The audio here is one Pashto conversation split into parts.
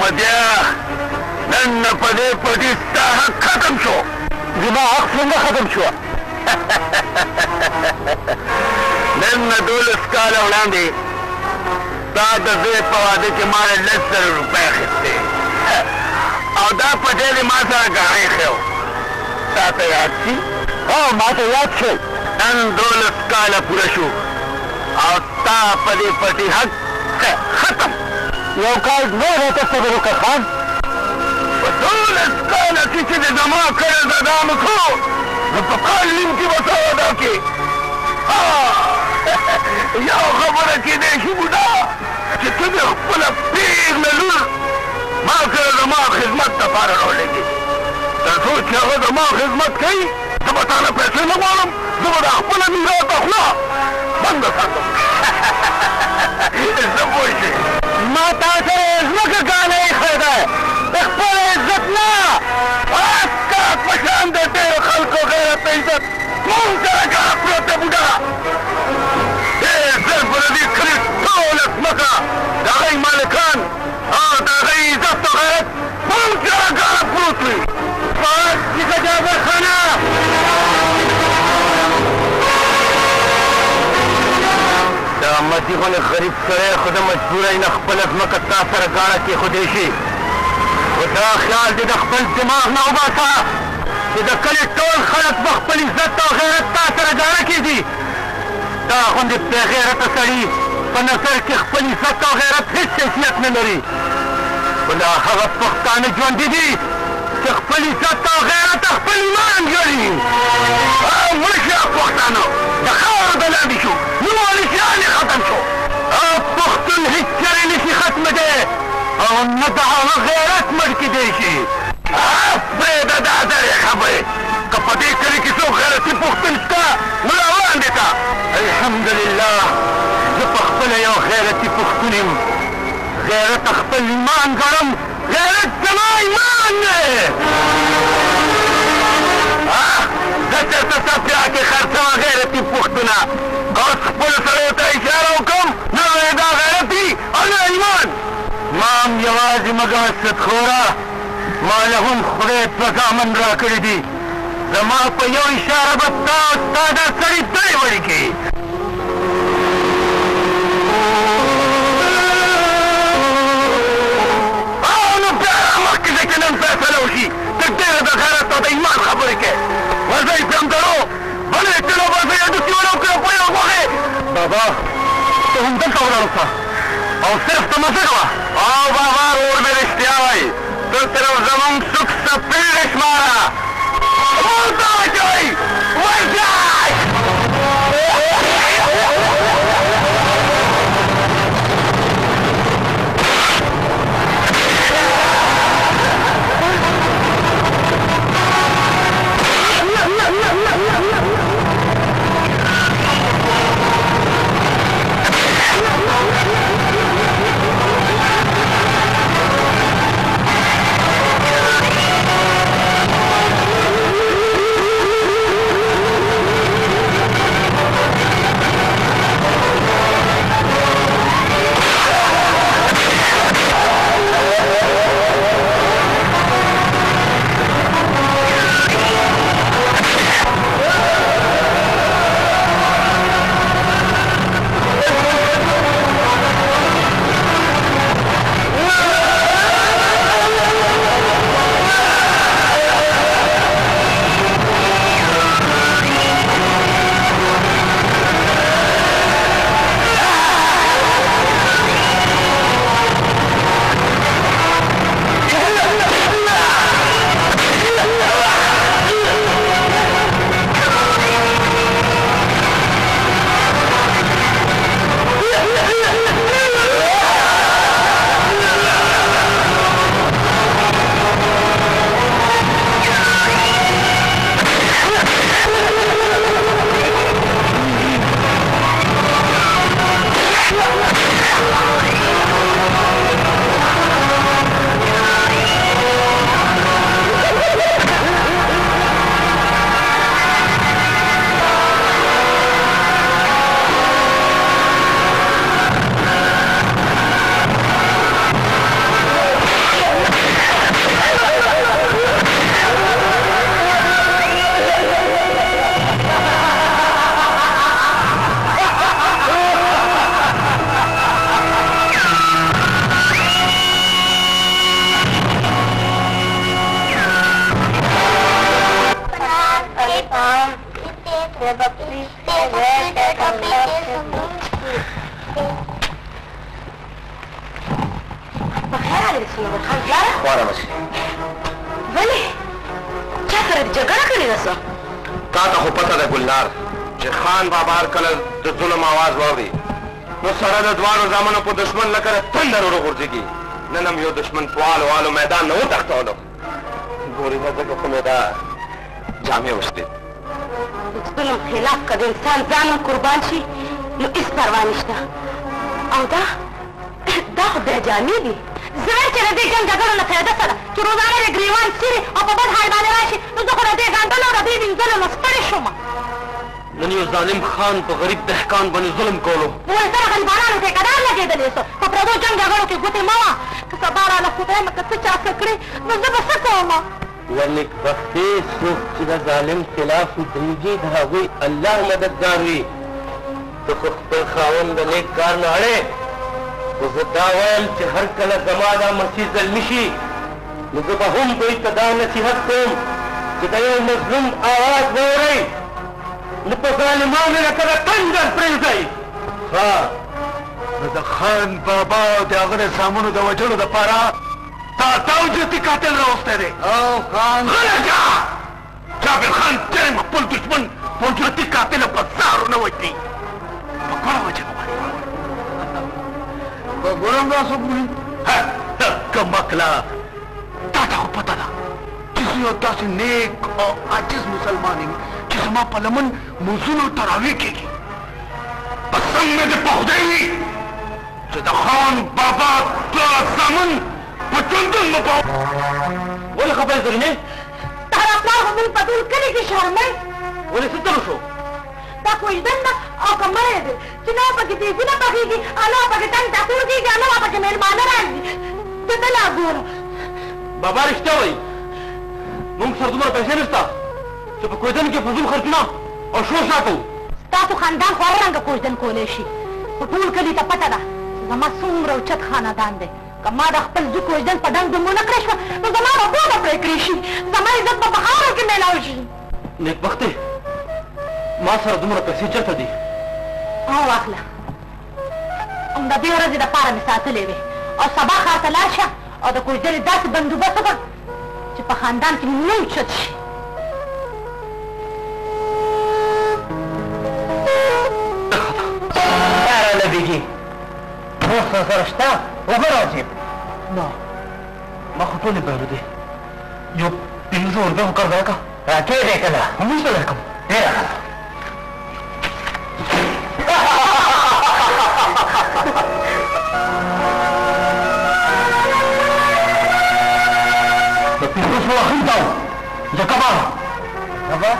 احمدیه نن نه په دې پټي ستا حق ختم شو. زما حق څنګه ختم شو؟ نن نه 12 کاله وړاندې ستا د زوی په واده کې ما نه 10,000 روپۍ اخیستې او دا پټی دې ما سره ګاڼې ښیو. تا ته یاد شي؟ ما ته یاد شي. نن 12 کاله پوره شو او ستا په دې پټي حق ختم. یو کال نور راته صبر وکړه خان. په 12 کاله کې چې دې زما قرض ادا مې کړو نو په کال نیم کې به څه ادا کړې؟ یو خبره کېدی شي بوډا چې ته مې خپله پېغله لور ما سره زما خدمت دپاره راولېږې تر څو چې هغه زما خدمت کوي زه به تا نه پیسې نه غواړم. زه به د خپله میراث خوله بنده ساتم. زه پوه شې ما تا سره ځمکه ګاڼه ایښی دی د خپل عزت نه. ستا په شان د ډېرو خلکو غیرت عزت مونږ سره ګاڼه پروت دی بوډا. ډېر ژر به د دې کلي ټوله ځمکه د هغوی مالکان او د هغوی عزت او غیرت مونږ سره ګاڼه پروت وي. بس چې جابر خانه دا احمدي غوندې غریب سړی خو د مجبوری نه خپله ځمکه تا سره ګاڼه کېښودی شي. خو دا خیال دې د خپل دماغ نه وباسه چې د کلي ټول خلک به خپل عزت او غیرت تا سره ګاڼه کېږي. دا غوندې بې غیرته سړي په نظر کې خپل عزت او غیرت هېڅ حیثیت نه لري. خو دا هغه پښتانه ژوندي دي چې خپل عزت او غیرت خپل ایمان ګڼي. مړه شي پښتانه د خاورو د لاندې شو نوموالي شیان یې ختم شو. پښتون هېڅ چېرې نشي ختمه دی او نه د هغه غیرت مړ کېدی شي. پرېږده دا زړې خبرې که په دې کلي کې څوک غیرتي پښتون شته نو را وړاندې ته. الحمدلله زه پخپله یو غیرتي پښتون یم. غیرت خپل ایمان ګڼم. غیرت زما ایمان دی. زه چېرته صفیا کې خرڅوه غیرتي پښتونه اوس خپلو سړیو ته اشاره وکړم نه دا غیرت وي او نه ایمان. ما هم یوازې مګه سدخوره ما له هم خدای دوه زامن را کړي دي. زما په یو اشاره به تا او ستا دا سړي درې وړي کړي. نو بیا مخکې ځای کې نن فیصله وشي. ته ډېره د غیرت او د ایمان خبرې کوې. ورځئ پیمدرو بلې ټلو باسئ هډوکي ولو کړه په یو غوښې. بابا ته هم دلته ولاړ اوسه او صرف تمازه کوه. او بابا ورور مې رښتیا وایي ته صرف زمونږ سوک سپېړې شماره. ورته واچوئ ورځئ. جابر خان پلاره خواره مشي ولې چا سره دې جګړه کړې ده څه تا ته خو پته ده ګلنار چې خان بابا هر کله د ظلم آواز واوري نو سره د دواړو زامنو په دشمن لکه د تندر وروغورځېږي نن هم یو دشمن په والو میدان نه وتښتولو ګورې نه ځکه خو مې دا جامې وشتې د ظلم خلاف که د انسان ځان هم قربان شي نو هېڅ پروا نشته او دا خو بیا جامې دي زه چې د دې جنګ جګړو نه فایده څه ده چې روزانه د ګریوان څیرې او په بد حال باندې راشي نو زه خو د دې ګنډلو او د دې وینځلو نه ستړې شوم نن یو ظالم خان په غریب دهقان باندې ظلم کولو وایي سره غریبانانو ته یې قدر لګېدلی څه په پردو جنګ جګړو کې ګوتې مه وه که سبا راله خدای مه که څه چا څه کړې نو زه به څه کوم ونېکبختې څوک چې د ظالم خلاف ودرېږي د هغوی الله مددګار وي ته خو خپل خاوند د نیک کار نه اړې خو زه دا وایم چې هر کله زما دا مسیح زلمي شي نو زه به هم دوی ته دا نصیحت کوم چې د یو مظلوم آواز واورئ نو په ظالمانو لکه د تندر پرېږدئ ښه نو د خان بابا او د هغه د زامنو د وژلو دپاره تا وجودي قاتل راوستی دی او خان غلطه جابر خان ټیم خپل دشمن په وجودي قاتل په زارو نه وژني په کومه وجه په ګورم دا څوک وي کمکله تا ته خو پته ده چې زه یو داسې نیک او عاجز مسلمان یم چې زما په لمن مونځونو تراویح کېږي قسم مې دې په خدای وي چې د خان بابا دا زامن په ژوندون مه پاو ولې خبرې زرینې ستا پلار خو مونږ په ټول کلي کې شرمئ ولې څه تلو شو دا کوژدن ده او که مړی دی چې نه پکې دیګونه پخېږي او نه پکې ټنګ ټاکور کېږي او نه پکې مېلمانه راځي ته ته لا ګوره بابا رښتیا وایي موږ سره دومره پیسې نشته چې په کوژدن کې فضول خرڅونه او شور ساتو ستاسو خاندان خو هر رنګه کوژدن کولی شي خو ټول کلي ته پته ده چې زما څومره اوچت خاندان دی که ما د خپل زوی کوژدن په ډنګ ډنګونه کړی شوه نو زما به پوهه پرې کړی شي زما عزت به په خاورو کې میلاو شي نیکبختې ما سره دومره پیسې چېرته دي واخله همدا دې ورځې دپاره مې ساتلې وې او سبا ښار ته لاړ شه او د کوژدنې داسې بندوبست وکړه چې په خاندان کې نه اوچت شي یاره لبیږي اوس سره شته اوبه راځي نه ما خو ټولې پیرو دي یو 500 روپۍ خو قرض راکړه راکېږې که نه هموږ ته درکړم ډېره ښه د 500 اخلم زه کباب کباب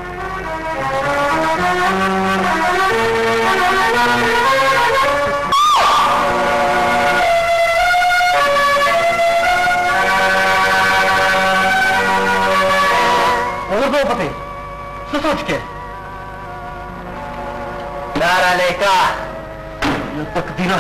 پتے څه سوچ کې لار علیکا یو تقدیره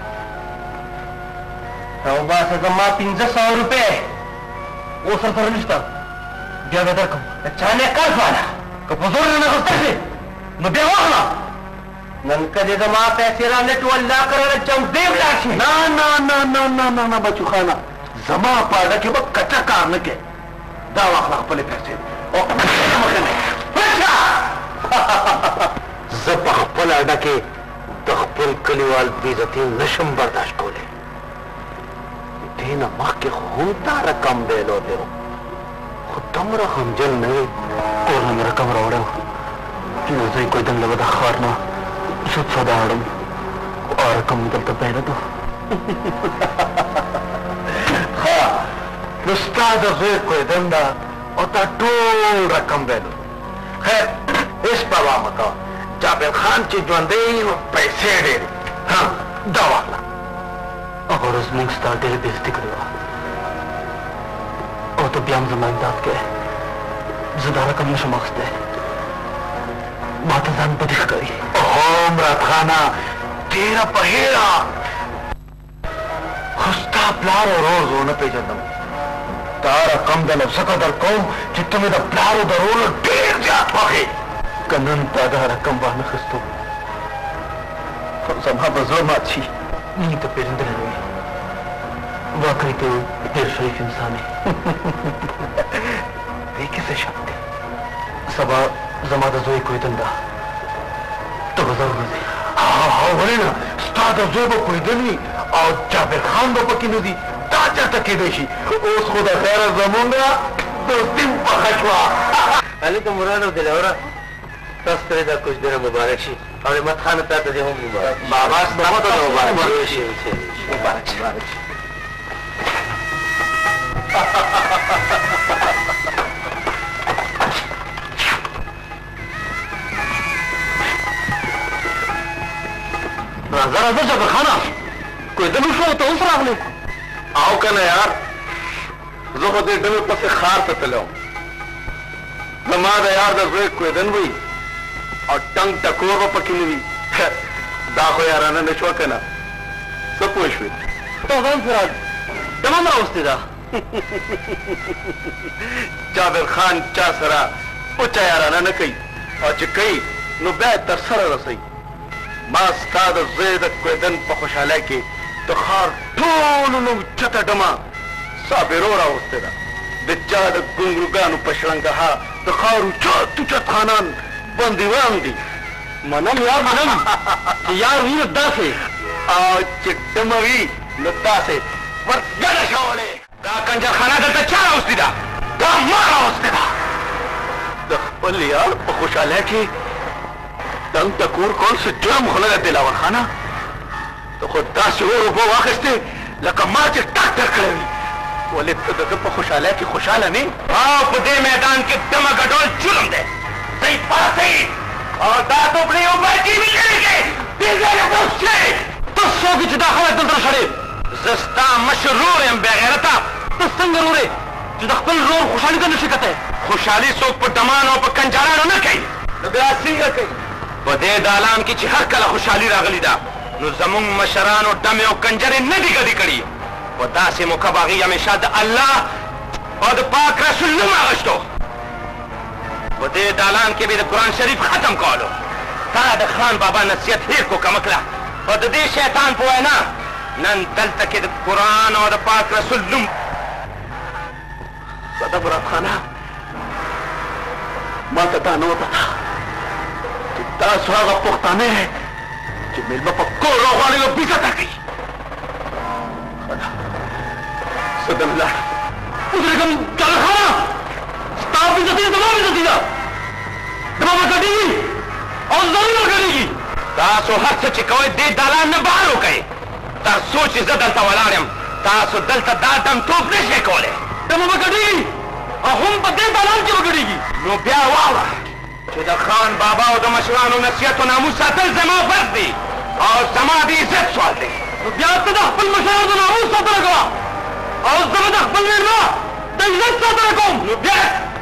راوباسه زما 500 روپۍ اوس سره نشته بیا به درکړم د چا نه قرض واله که په زور نه اخیستی شي نو بیا واخله نن که دې زما پیسې رانلټ والله کړله جمدې ولاړ شي نه نه نه نه نه نه نه بچو خانه زما په اډه کې به کچه کار نه کوې دا واخله خپلې پیسې زه په خپل اډه کې د خپل کلیوال بېعزتي نشم برداشت کولی دې نه مخکې خو هم دا رقم ویلو دی خو دومره غمجن نه وي کور نه مې رقم راوړی و نو زه یې کوژدن له به د ښار نه سود سودا اړم خو رقم مې دلته پیدا ښه نو ستا د زوی کوژدن ده او تا ټول رقم ویلو خیر هېڅ پروا مه کوه جابر خان چې ژوندی نو پیسې ډېرې ها دا واخله هغه ورځ موږ ستا ډېرې بېزتي کړې وه او ته بیا هم زما امداد کوې زه دا رقم نشم اخیستی ما ته ځان بدي ښکاري اوهو مراد خانه ډېره په هېره خو ستا پلار او ورور زه ونه پېژندم دا رقم د ځکه در کوم چې ته مې د پلارو د رولو ډېر زیات خوښې که نن تا دا رقم وانخیستو زما به زړه مات شي موږ ته پېژندلی نه وي واقعي ته ډېر شریف انسان یې دې کې څه شک دی سبا زما د زوی کویدن ده ته به ضرور ځې ولې نه ستا د زوی به کویدن وي او جابر خان به پکې نه دي دا چېرته کېدی شي اوس خو د خیره زمونږ دوستي پخه شوه هلکه مراد او دلاوره تاسو ته دا کوچ ډېره مبارک شي او احمد خان ته ته دې هم مبارک بابا ستا ته مبارک شي مبارک شي راځه راځه جابر خانه کویدن وشو ته اوس راغلی او که نه یار زه خو دې ډلو پسې ښار ته تللی وم زما د یار د زوی کویدن وي او ټنګ ټکور به پکې نه وي دا خو یارانه نه شوه که نه څه پوه شوې تا ځان سره دمه م راوستې ده جابر خان چا سره اوچا یارانه نه کوي او چې کوي نو بیا یې تر سره رسوي ما ستا د زوی د کویدن په خوشحالۍ کې د ښار ټولو نو چته ډمه صابرو راوستې ده د چا د ګونګروګانو په شړنګها د ښار اوچت اوچت خانان بندیوان دي منم یار منم چې یار وي نو داسې او چې ډمه وي نو داسې ورګډه شولې دا کنجرخانه دلته چا راوستې ده دا ما راوستې ده د خپل یار په خوشحالۍ کې ټنګ ټکور کول څه جرم خو نه ده دلاور خانه ته خو داسې اور اوبه واخیستې لکه ما چې ټک ټک کړی وي ولې ته د ده په خوشحالۍ کې خوشحاله نه او په دې میدان کې دمه ګډول جرم دی ځئ پاڅئ او دا دوبړې اوبه دې مې لرې کړې دې ځای نه پوښتې ته څوک یې چې دا خلک دلته راشړې زه ستا مشر رور یم بېغیرته ته څنګه رور یې چې د خپل رور خوشحالي ته نشي کتی خوشحالي څوک په ډمان او په کنجارانو نه کوي نو بیا څنګه کوي په دې دالان کې چې هر کله خوشحالي راغلې ده نو زمونږ مشرانو ډمې او کنجرې نه دي ګډې کړي په داسې موقع به هغوی همیشه د الله او د پاک رسول نوم اخیستو په دې دالان کې به د قرآن شریف ختم کولو تا د خان بابا نصیحت هېر کو کمه کړه او د دې شیطان په وینا نن دلته کې د قرآن او د پاک رسول نوم ساده مراد خانه ما ته دا نه وپته چې تاسو هغه پښتانه چې مېلمه په کور راغواړئ او بیزته کوي ښه ده زه دم لاړم ودرېږم جابر خانه ستا بیزتي زما بیزتي ده زما به ګډېږي او ضرور به ګډېږي تاسو هر څه چې کوئ دې دالان نه بهر وکئ تر څو چې زه دلته ولاړ یم تاسو دلته دا دمتوب نه شئ کولی دمه به ګډېږي او هم په دې دالان کې به ګډېږي نو بیا واوره چې د خان بابا او د مشرانو نصیحت و ناموس ساتل زما فرض دی او زما د عزت سوال دی نو بیا ته د خپل مشرانو د ناموس ساتنه کوه او زه به د خپل مېلمه د عزت ساتنه کوم نو بیا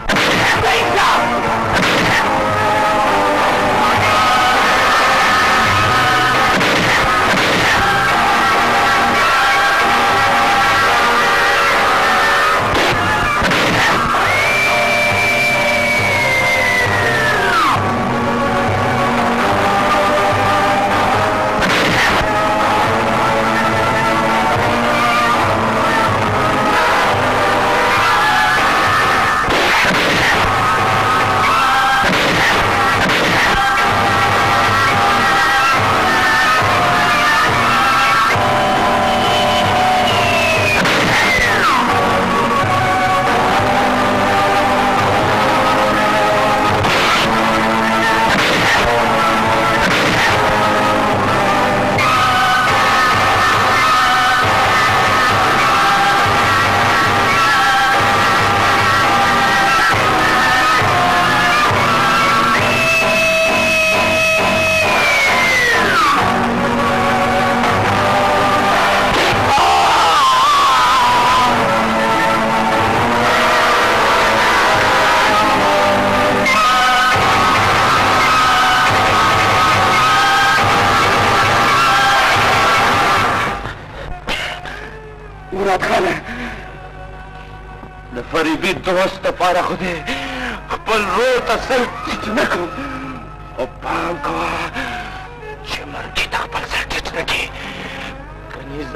فریبي دوست دپاره خو دې خپل رور ته سر ټیټ نه کړم خو پام کوه چې مرګي ته خپل سر ټیټ نه کړي کني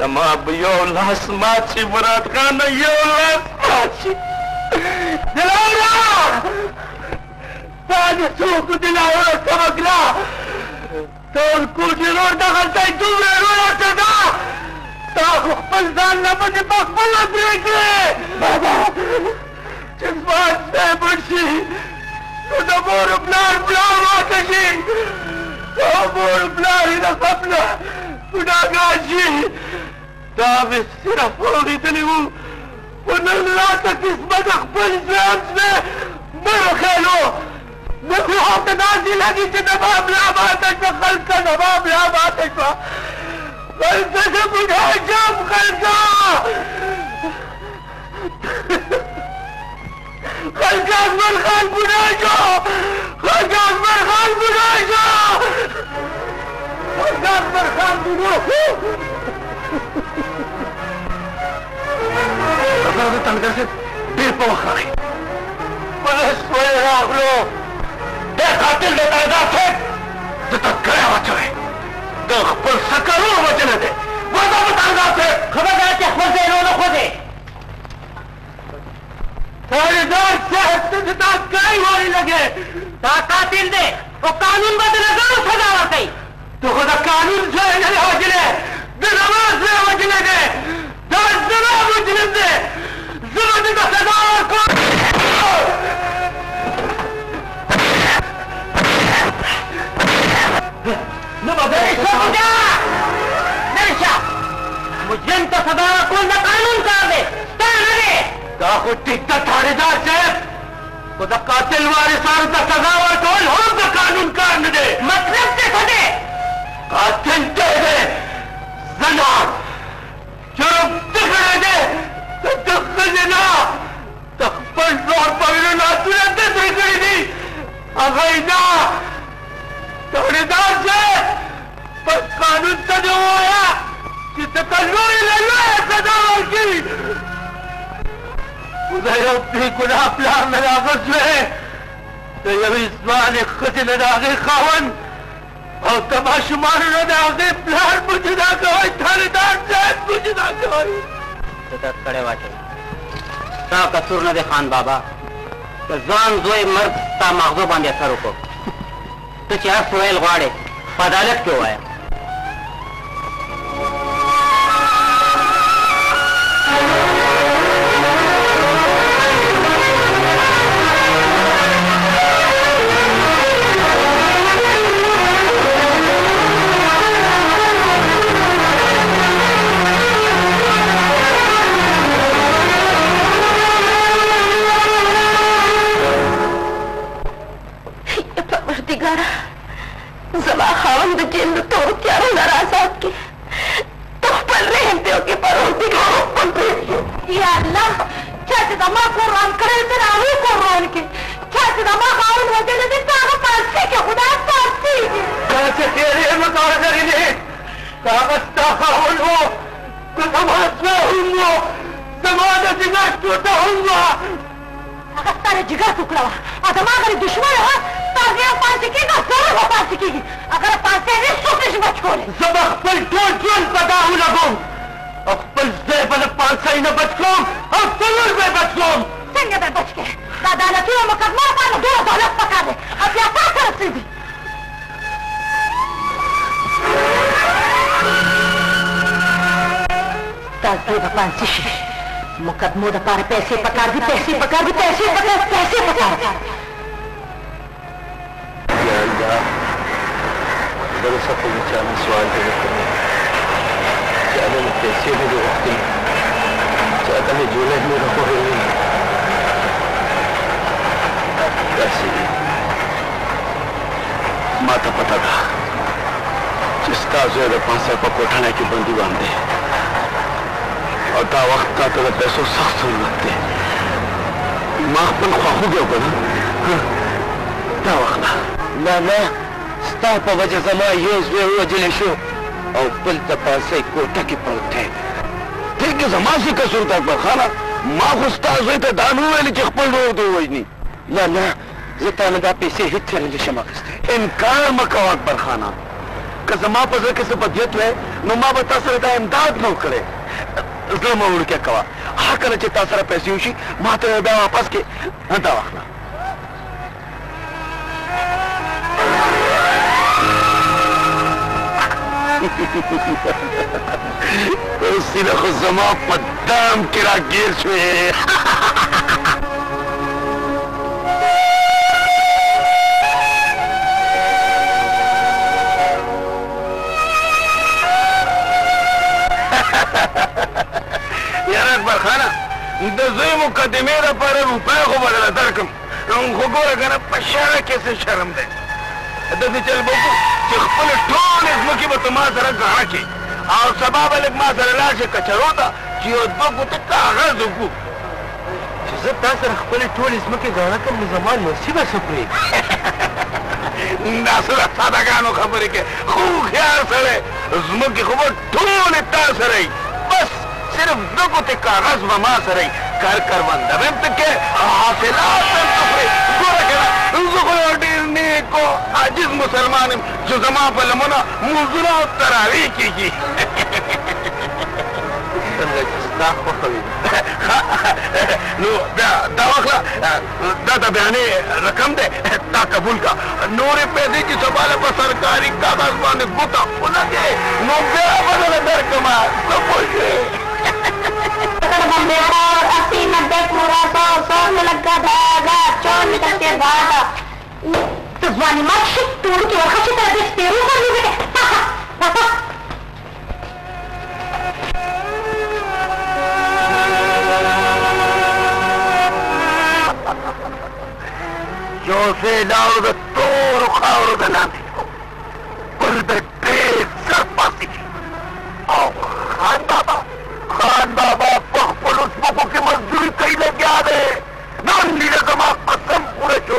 زما به یو لاس مات شي مراد خانه یو لاس مات شي دلاوره تا دې څوک دلاوره سمګلا ټول کوچنور دغلته یې دومره لویه سزا تا خو خپل ځان نه باندې په خپله پرې کړې بابا چې زما صاحب مړ شي نو د مور پلار ماته شي د مور پلار یې د خپله ګناهګار شي دا مې صرف اورېدلي وو خو نن راته قسمت خپل ځان مې نه وښیلو نو خو هلته داسې لګي چې زما ملا ماته شوه خلکه زما ملا ماته شوه خلکه زه ګناه شم خلکه خلکه اکبر خان ګناه شو خلکه اکبر خان ګناه شو خلکه اکبر خان ګناه شو خبره د تنګر صاحب ډېر په وخت راغی پولیس ولې راغلو دی قاتل دی تنګر صاحب ده ته ګړی واچوئ د خپل سکرونو وجنه دی وځه په تنګر صاحب خبر ده چې خپل ځای ونه خوځې تاریدار صاحب ته د تا ګړی ولې لګې دا قاتل دی او قانون به د نظرو سزا ورکوي ته خو د قانون ځای نه دی وجلی د نماز ځای وجلی دی دا زما مجرم دی زه به دې ته سزا ورکوم نه به نرشه مجرم ته سزا ورکول د قانون کار دی ستا نه دی دا خو ټیک ده تاړېدار صاحب خو د قاتل وارثانو ته سزا ورکول هم د قانون کار نه دی مطلب دې څه دی قاتل دی دی زنار چرب تکړه دی د ده ښځې نه د خپل ځوان په وینو لاسونه دسې کړي دي هغه یې نه تاړېدار صاحب بس قانون ته دې ووایه چې ته ته لویې له لویه سزا ورکړي خو د یو بې ګناه پلار نه د هغه زوی د یوې ځوانې ښځې نه د هغې خاوند او د ماشومانو نه د هغې پلار مو جدا کوئ تاړېدار صاحب مو جدا کوئ ته درد کړی واچوي ستا قصور نه دی خان بابا د ځان زوی مرګ ستا ماغزو باندې اثر وکړو ته چې هر څه ویل غواړې په عدالت کې ووایه زما خاوند د جیل د تورو تیارو نه راآزاد کړي ته خپل رحم پرې وکړې پروردګار خپل پرېږدي یا الله چا چې زما کور روان کړی ته د هغې کور روان کړي چا چې زما خاوند وژلی دی ته هغه پانسي کړي خدای پانسي داسې تېرې مه کوه زرینې که هغه ستا خاوند و که زما زوی هم و زما د جګر ټوټه هم وه هغه ستا د جګر ټوکړه وه او زما هغه دشمنه وه تاسې یو پانسي کېږي او ضرور به پانسي کېږي اگر پانسي هېڅوک نشي بچ کولی زه به خپل ټول ژوند په دا ولګوم او خپل ځای به له پانسۍ نه بچ کړم او ضرور به یې بچ کړم څنګه به بچ کړې د عدالتي او مقدمه لپاره نو ډېره دولت پکار دی او بیا تا ته رسېږي ستا زوی به پانسي شي مقدمو دپاره پیسې پکار دي پیسې پکار دي پیسې پکار پیسې پکار دي یا الله درسه په چانه سوال دې وکړم چانه مې پیسې نه دي غوښتلې چاته مې جوړه مې راخوړلې داسې ما ته پته ده چې ستا زوی د پاسه په کوټنۍ کې بندیوان دی او دا وخت تا ته د پیسو سخت ضرورت دی ما خپل خواخوږی وکړه دا وخت نه نه ستا په وجه زما یو زوی ووژلی شو او بل د پاسۍ کوټه کې پروت دی دې کې زما څه قصور دی اکبر خانه ما خو ستا زوی ته دا نه وویلې چې خپل ورور دې ووژني نه زه تا نه دا پیسې هېڅ چېرې نشم اخیستی انکار مه کوه اکبر خانه که زما په زړه کې څه بدیت وی نو ما به تا سره دا امداد نه وکړی زړه مه وړوکې کوه هر کله چې تا سره پیسې وشي ما ته بیا واپس کړې دا واخله سینه خو زما په دام کې راګیر شوې یاره اکبر خانه د زوی مقدمې دپاره روپۍ خو به درله درکړم خو ګوره که نه په شرع کې څه شرم دی داسې چل به وکړو چې خپلې ټولې ځمکې به ته ما سره ګاڼه کړې او سبا به لږ ما سره لاړ شي کچرو ته چې یو دوه ګوتې کاغذ وکړو چې زه تا سره خپلې ټولې ځمکې ګاڼه کړم نو زما نصیبه څه کړې دا سره سادهګانو خبرې کې خو هوښیار سړی ځمکې خو به ټولې تا سره وي بس صرف دو ګوتې کاغذ به ما سره وي کاربنده به هم ته کې حاصلات به هم ته خورې ګوره که نه زه خو یو ډېر نیک او عاجز مسلمان یم چې زما په لمنه مونځونه او تراویح کېږي څنګه چې ستا خوښه وي نو دا واخله دا د بیانې رقم دی دا قبول کا نورې پیسې چې سبا له په سرکاري کاغذ باندې ګوته ولګې نو بیا به درله درکړمه څه پوه شوې अस्सी नब्बे पूरा 100 में लगा धागा 4 मीटर के धागा तो जवानी मत शिक टूर की वखा से तरह से पेरू कर ली बेटे जो से लाओ द तोर खाओ द नामे पर द तेज सर पाती आओ खान बाबा पुलिस बको की मजदूरी कई ले गया दे नाम लीला कमा कसम पूरे छो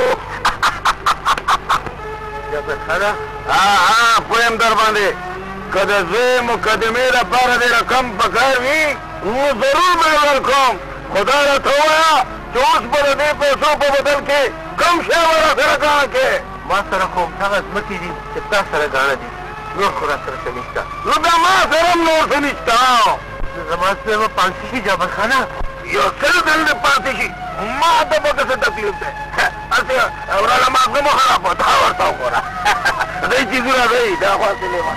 जब खड़ा हाँ पुरेम दर बांधे कदे मुकदमे रपार दे रकम पकड़ भी वो जरूर मेरे रकम खुदा रखो जो उस पर दे पैसों को बदल के कम से वाला सर गाना के मां सर को कागज मती दी कितना सर गाना दी नोर खुरा सर से निष्ठा रुदा मां सरम नोर से निष्ठा जमात से वो पांसी जाबर खाना यो सर दिल ने पांसी मां तो बके से तकलीफ है ऐसे औरा मां को खराब होता और तो कोरा दई चीजुरा दई दावा से ले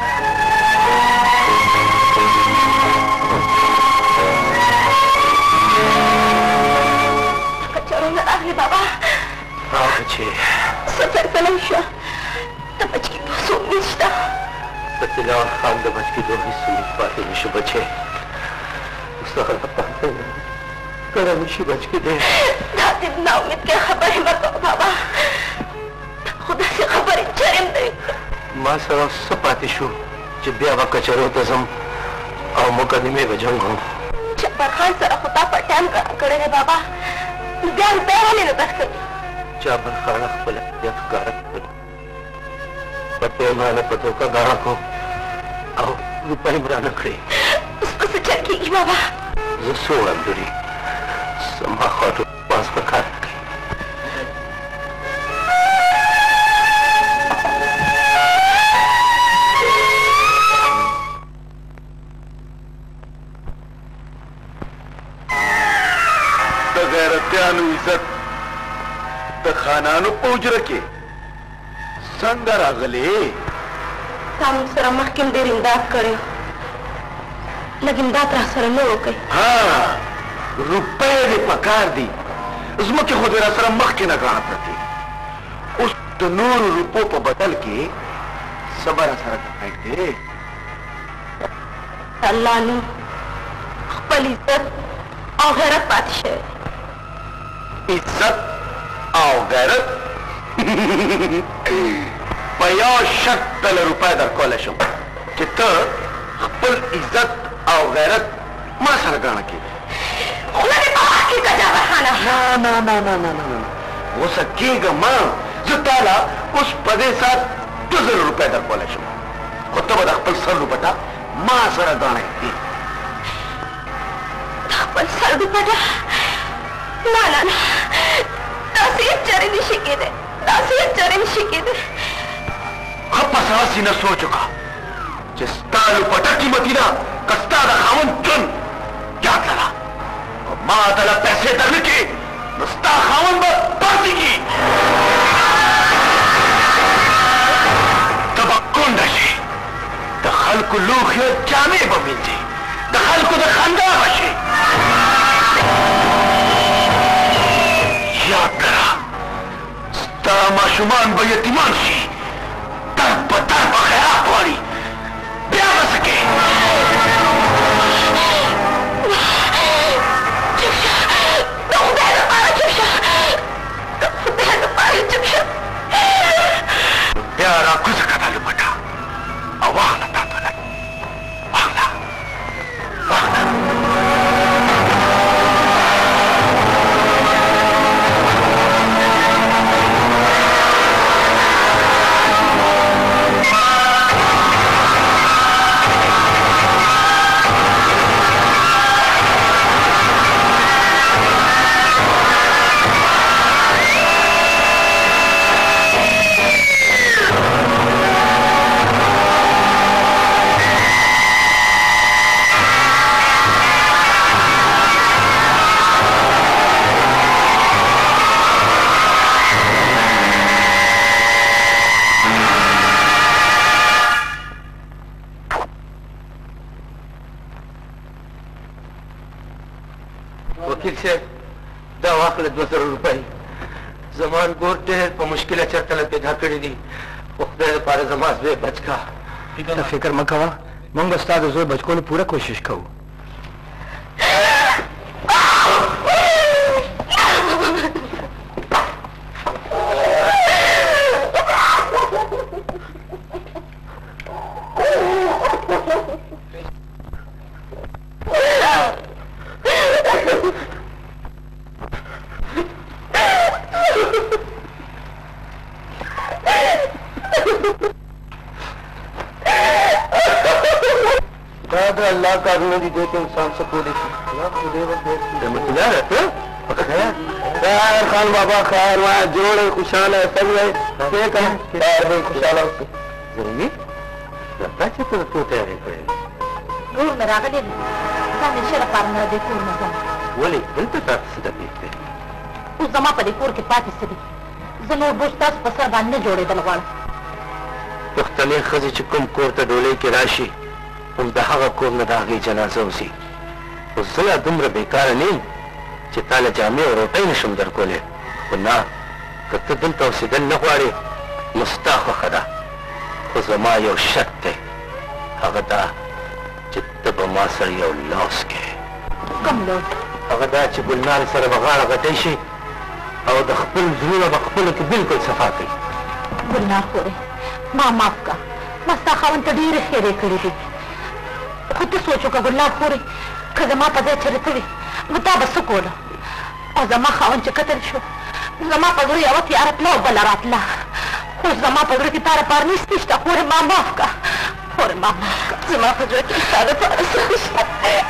कचरो में आगे बाबा आओ बच्चे सफर सलमशा तो बच्ची तो सुनिश्ता सतिला और खान दो बच्ची दो ही सुनिश पाते विश्व बच्चे उसका पाते करा विश्व बच के दे दादी ना उम्मीद क्या खबर है मत बाबा खुदा से खबर चरम दे मां सर सपाती शो जब भी आवा कचरो तजम और मुकदमे बजंग हूं जब्बार खान सर खुदा पर टाइम करे है बाबा जान पहले न बस जाबर खान खपल यफकार पते माने पतो का गाना को आओ रुपए मराना खड़े उसको से चल की बाबा जसो अंदरी समा खातो पास का खा गैरत्यानु इज्जत द खानानु पहुंच रखे संगर अगले हम सर महकम देर इमदाद करे लेकिन इमदाद रहा सर में हो गई हाँ रुपए ने पकार दी उसमें के खुद सर मख के न गाना पड़ती उस नूर रुपयों को बदल के सबर असर फेंक दे अल्लाह ने खपल इज्जत और गैरत बादशाह इज्जत और गैरत पया शक तल रुपए दर कॉलेशम चित्त खपल इज्जत और गैरत मां सर गाना की ना वो सकेगा मां जो ताला उस पदे साथ 2,000 रुपए दर कॉलेशम खुद तो बद खपल सर रुपटा मां सर गाना की खपल सर रुपटा ना चरण शिके दे खपा सासी न सो चुका چې ستا لوپټه قیمتي ده که ستا د خاوند ژوند یاد لره ما ته له پیسې درنه کړي نو ستا خاوند به پاتې کړي ته به کونډه شي د خلکو لوښي او جامې به وینځې د خلکو د خندا به شي یاد لره ستا ماشومان به یتیمان شي درد په درد به خیرات غواړي بیا به څه کوې د خدای لپاره چوپ شه د خدای لپاره چوپ شه بیا راکوزه که دا لوپټه او واخله تا ته واخله واخله وکیل صاحب دا واخله 2000 روپۍ زمان ګور ډېر په مشکله چرته پیدا کړي دي خو خدای لپاره زما زوی بچ کا ته فکر مه کوه موږ به ستا د زوی بچ کولو پوره کوشش کوو اللہ کارونه دي دې انسان څه کولی شي خیر خان بابا خیر وایه جوړ خوشحاله څنګه یې خیر به خوشحاله اوسې زریني دا چې ته څو تیارې کړې ورور مې راغلی دی دا مې ښه لپاره نه دی کور نه ځم ولې دلته تاسو څه تکلیف دی اوس زما په دې کور کې پاتې څه دي زه نور بوج تاسو په سر باندې نه جوړېدل غواړم پښتنې ښځې چې کوم کور ته ډولۍ کې راشي هم د هغه کور نه د هغې جنازه وځي خو زه لا دومره بېکاره نه یم چې تا له جامې او روټۍ نشم درکولی خو نه که ته دلته اوسېدل نه غواړې نو ستا خوښه ده خو زما یو شرط دی هغه دا چې ته به ما سره یو لوز کوې کوم لوز هغه دا چې ګلنار سره به غاړه غټۍ شي او د خپل زړونه به خپلو کې بلکل صفا کوي ګلنار خورې ما معاف کړه ما ستا خاوند ته ډېرې ښېرې کړې دي خو ته سوچ وکړه ګلنار خورې که زما په ځای چېرې ته وې نو تا به څه کوله او زما خاوند چې قتل شو زما په زړه یوه تیاره تله او بله راتله خو زما په زړه کې تا لپاره هېڅ نشته خورې ما معاف کړه خورې ما معاف کړه زما په زړه کې ستا لپاره څه نشته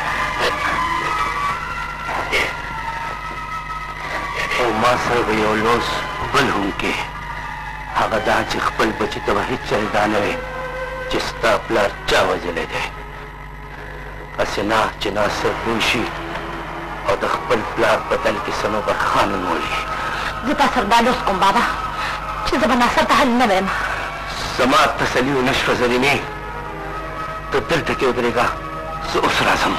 او ما سره به یو لوز بل هم کې هغه دا چې خپل بچي ته به هېڅ چل دا نه وي چې ستا پلار چا وژلی دی هسې نه چې ناصر بوی شي او د خپل پلار بدل کې صنوبر خان ونولي زه تا سره دا لوز کوم بابا چې زه به ناصر ته هلې نه ویم زما تسلي ونه شوه زرینې ته دلته کې ودرېږه زه اوس راځم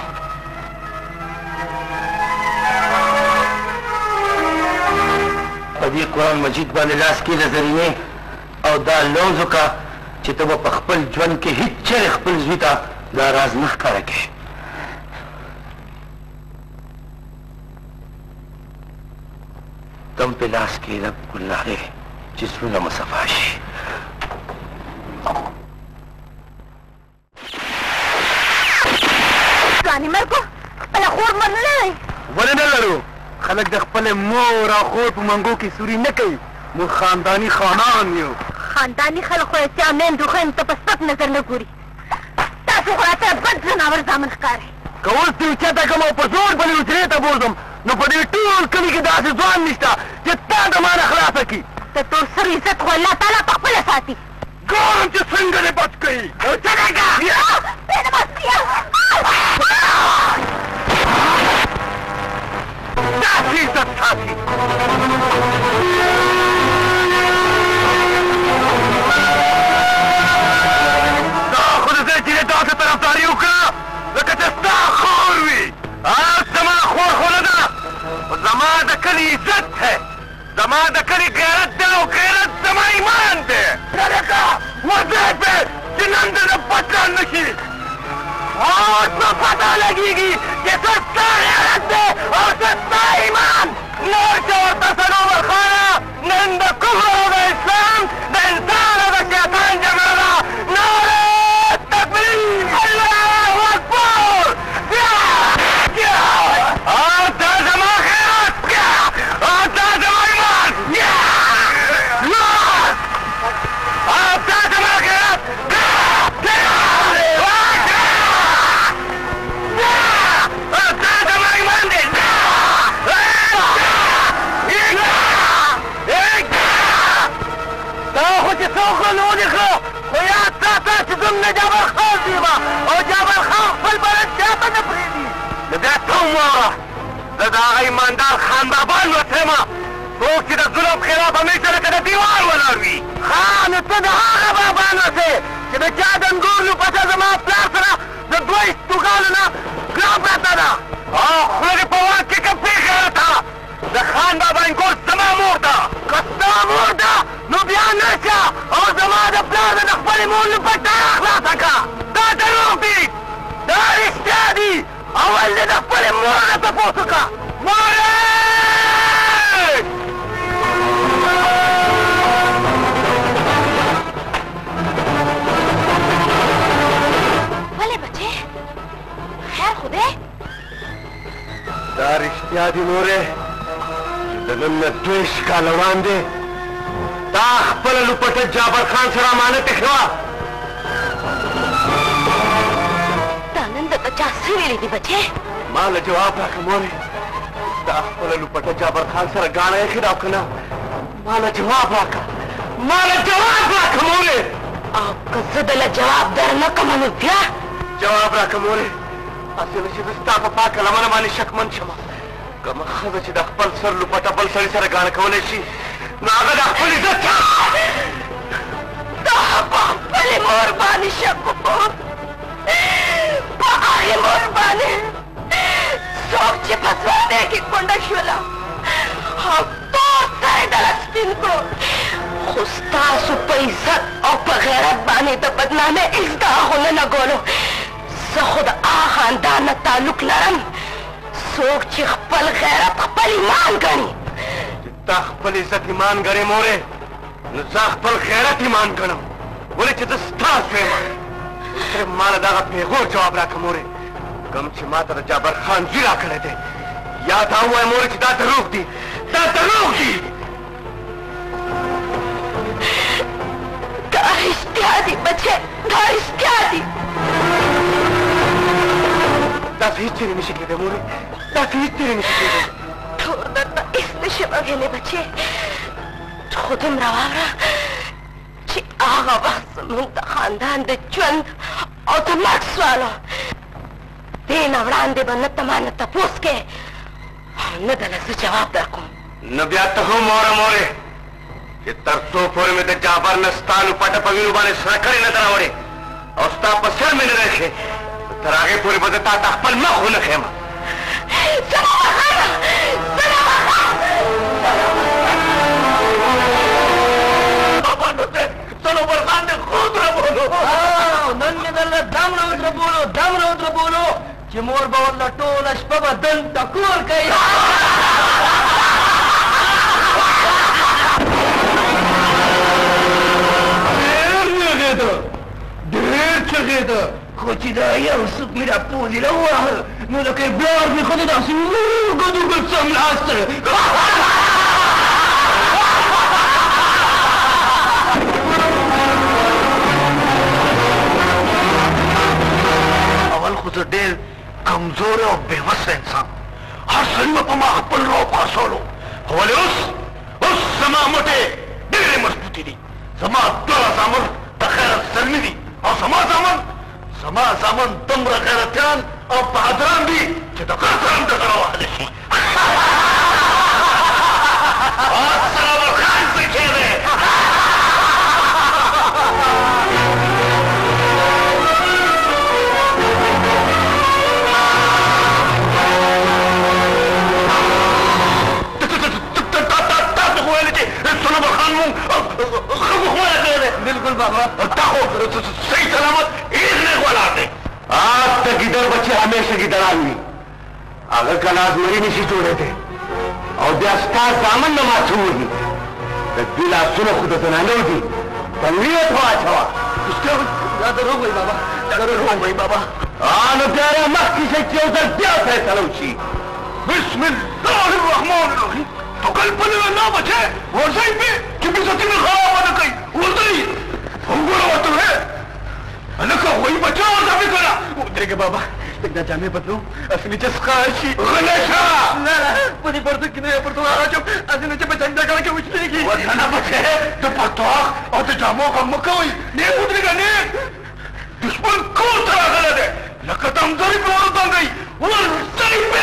په دې قرآن مجید باندې لاس کېږده زرینې او دا لوز وکړه چې ته به په خپل ژوند کې هېڅ چېرې خپل زوی ته دا راز نه ښکاره کړې دم په لاس کېږده ګلنارې چې زړونه مو صفا شي ګانې مرګو خپله خور منلی دی ولې نه لرو خلک د خپلې مور او خور په منګو کې سوري نه کوي موږ خانداني خانان یو خانداني خلک خو یې چا میندو خویندو ته په سپک نظر نه ګوري تاسو خو راته بد ځناور زامن ښکارئ که اوس دې اوچته کړم او په زور بلې حجرې ته بوځم نو په دې ټول کلي کې داسې ځوان نشته چې تا د ما نه خلاصه کړي د تور سر عزت خو الله تعالی په خپله ساتي ګورم چې څنګه دې بچ کوي اوچته کړه ځای پې چې نن د ده پټان نه شي اوس به پته لګېږي چې څه ستا غیرت دی او څه ستا ایمان نور چې ورته سنوبر خانه نن د کفر او د اسلام د انسان او د شیطان جګړه ده نعرې تکبیر الله اکبر او دا زما خیرات او دا زما ایمان او دا زما خیرات خو یاد ساته چې زم نه جابر خان دیمه او جابر خان خپل بلد چاته نه پرېږدي نو بیا ته وموره زه د هغه ایماندار خان بابا لوټ یم څوک چې د ظلم خلاف همیشه لکه د دیوال ولاړ وي ښه نو ته د هغه بابا لوټې چې د چا د انګور لوپټه زما پلار سره د دوه استوګانو نه ګلا پرته ده او خوله دې په واک کې که پېښه راته د خان بابا انګور زما مور ده که ستا مور ده نو بیا نشه او زما د پلار د خپلې مور لوپټه خلاصه کړه دا دروغ دي دا رښتیا دي اول دې د خپلې مور نه تپوس وکړه مورې ولې بچې خیر خو دی دا رښتیا دي مورې چې د نن نه 20 کاله وړاندې دا خپله لوپټه جابر خان سره امانت ایښې وه دا نن درته چا څه ویلي دي بچې ما له جواب راکړه مورې دا خپله لوپټه جابر خان سره ګاڼه ایښې ده او که نه ما له جواب راکړه مورې او که زه دله جواب در نه کړم نو بیا جواب راکړه مورې هسې نه چې زه ستا په پاکه لمنه باندې شکمن شمه کومه ښځه چې د خپل سر لوپټه بل سړي سره ګاڼه کولی شي نو هغه د خپل عزت دا په خپلې مور باندې شک وکړو په هغې مور باندې څوک چې په ځوانۍ کې کونډه شوله او تور سر یې دله سپین کړو خو ستاسو په عزت او په غیرت باندې د بدنامۍ هېڅ داغ ونه لګولو زه خو د هغه خاندان نه تعلق لرم څوک چې خپل غیرت خپل ایمان ګڼي تا خپل عزت ایمان ګڼې مورې نو زه خپل غیرت ایمان ګڼم ولې چې زه ستا زوی یم صرف ما له دغه پیغور جواب راکړه مورې کوم چې ما ته د جابر خان زوی راکړی دی یا دا ووایه مورې چې دا دروغ دي دا دروغ دي دا رښتیا دي بچې دا رښتیا دي داسې هېڅ چېرې نشي کېدی مورې داسې هېڅ چېرې نشي کېدی ټول درته هېڅ نشم ویلی بچې خو دومره واوره چې هغه وخت زموږ د خاندان د ژوند او د مرګ سوال و دې نه وړاندې به نه ته ما نه تپوس کوې او نه دله زه جواب در کوم نو بیا ته هم وره مورې چې تر څو پورې مې د جابر نه ستا لوپټه په وینو باندې سره کړې نه ده راوړې او ستا په سر مې نه ده ایښې تر هغې پورې به زه تا ته خپل مخ ونه ښیم سنوبر خان دې خود رابولو نن مې درله دمره ودربولو چې مور به ورله ټوله شپه به دن ټکور کوي ډېر چغېده خو چې دا یو څوک مې را پوزې راووهه نو لکه یې بلار مې ښه دی داسې ګدوګل څملاست اول خو زه ډېر کمزوری او بېوسه انسان هر سړي به په ما خپل روب خرڅولو خو ولې اوس زما مټې ډېرې مضبوطې دي زما دوه زامن د خیرت سلمي دي او زما زامن دومره غیرتیان او بهادران دي چې د غر سره هم د سره وهلی شي سنوبر خان څه کې دی تاسو خو ویلې چې سنوبر خان مونږ ښه خوښونه کړی دی بلکل بابا تا خو صحیح سلامت ایک نیک ولاړ دی آج ته ګیدړ بچې همیشه ګیدړان وي هغه کله ازمري نشي جوړېدی او بیا ستا زامن نه ماته ووهي د دوی لاسونه خو د زنانو دي تنګړې ته واچوه دا دروغ وایي بابا دا دروغ وایي بابا نو بیا را مخکې شئ چې یو ځل بیا فیصله وشي بسم الله الرحمن الرحیم تو کل پلوه نه بچې ورځئ پې چې بېزتي مې خرابه نه کوي ورځئ وګوره ورته وې هلکه وایي بچه ورته مې کړه ودرېږه بابا لږ دا جامې بدلو اصلي چې څښه شي غلی شه نه نه په دې پرتو کې نه یې پرتو اچوم هسې نه چې په جنګجګړه کې وچلېږي وطنه بچې د پرتوغ او د جامو غم مه کوئ نیک ودرېږه نیک دشمن کور ته راغلی دی لکه دمزري پې ورتنګئ ورځئ پې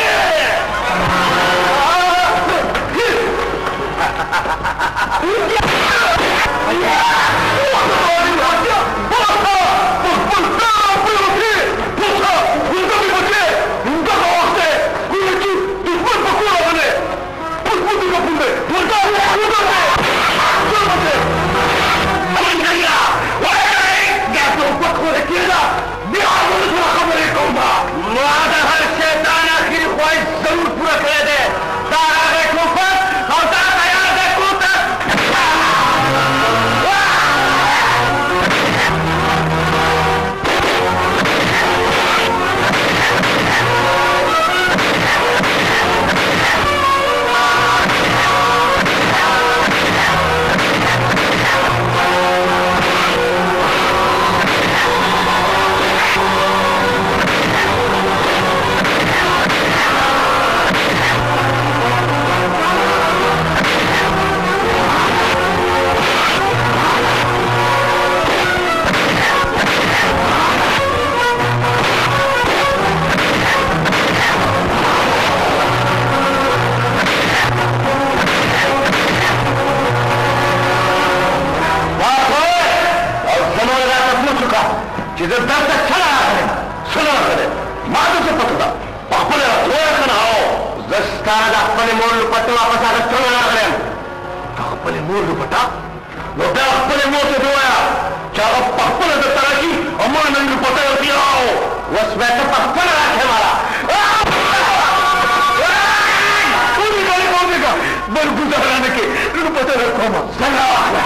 چې زه دلته څه راغلی څه نه راغلی ما ته څه پته ده په خپله راپوه که نه او زه ستا د خپلې مور لپټه واپس اخیستلو راغلی یم د خپلې مور لپټه نو بیا خپلې مور ته دې ووایه چې هغه په خپله درته راشي او ما نن لپټه درته راوړو اوس بیا ته په خپله راکړې ماله ودرېږه بل ګزاره نه کې لپټه درکومه زه راواخله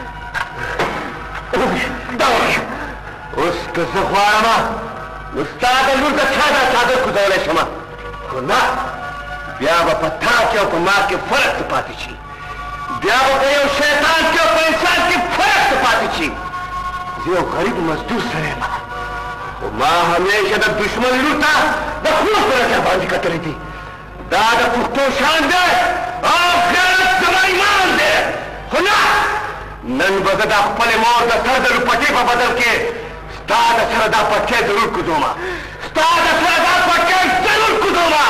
دا وایه اوس که زه غواړمه نو ستا د لور د چا دا چادر کوزولی شمه خو نه بیا به په تا کې او په ما کې فرق ته پاتې شي بیا به په یو شیطان کې او په انسان کې فرق ته پاتې شي زه یو غریب مزدور سړی یم خو ما همیشه د دشمن لور ته د خور په نظر باندې کتلی دي دا د پښتو شان دی او خیانت زما ایمان دی خو نه نن به زه د خپلې مور د سر د لپټې په بدل کې ستا د سره دا پټکی ضرور کوزومه ستا د سره دا پټکی ضرور کوزومه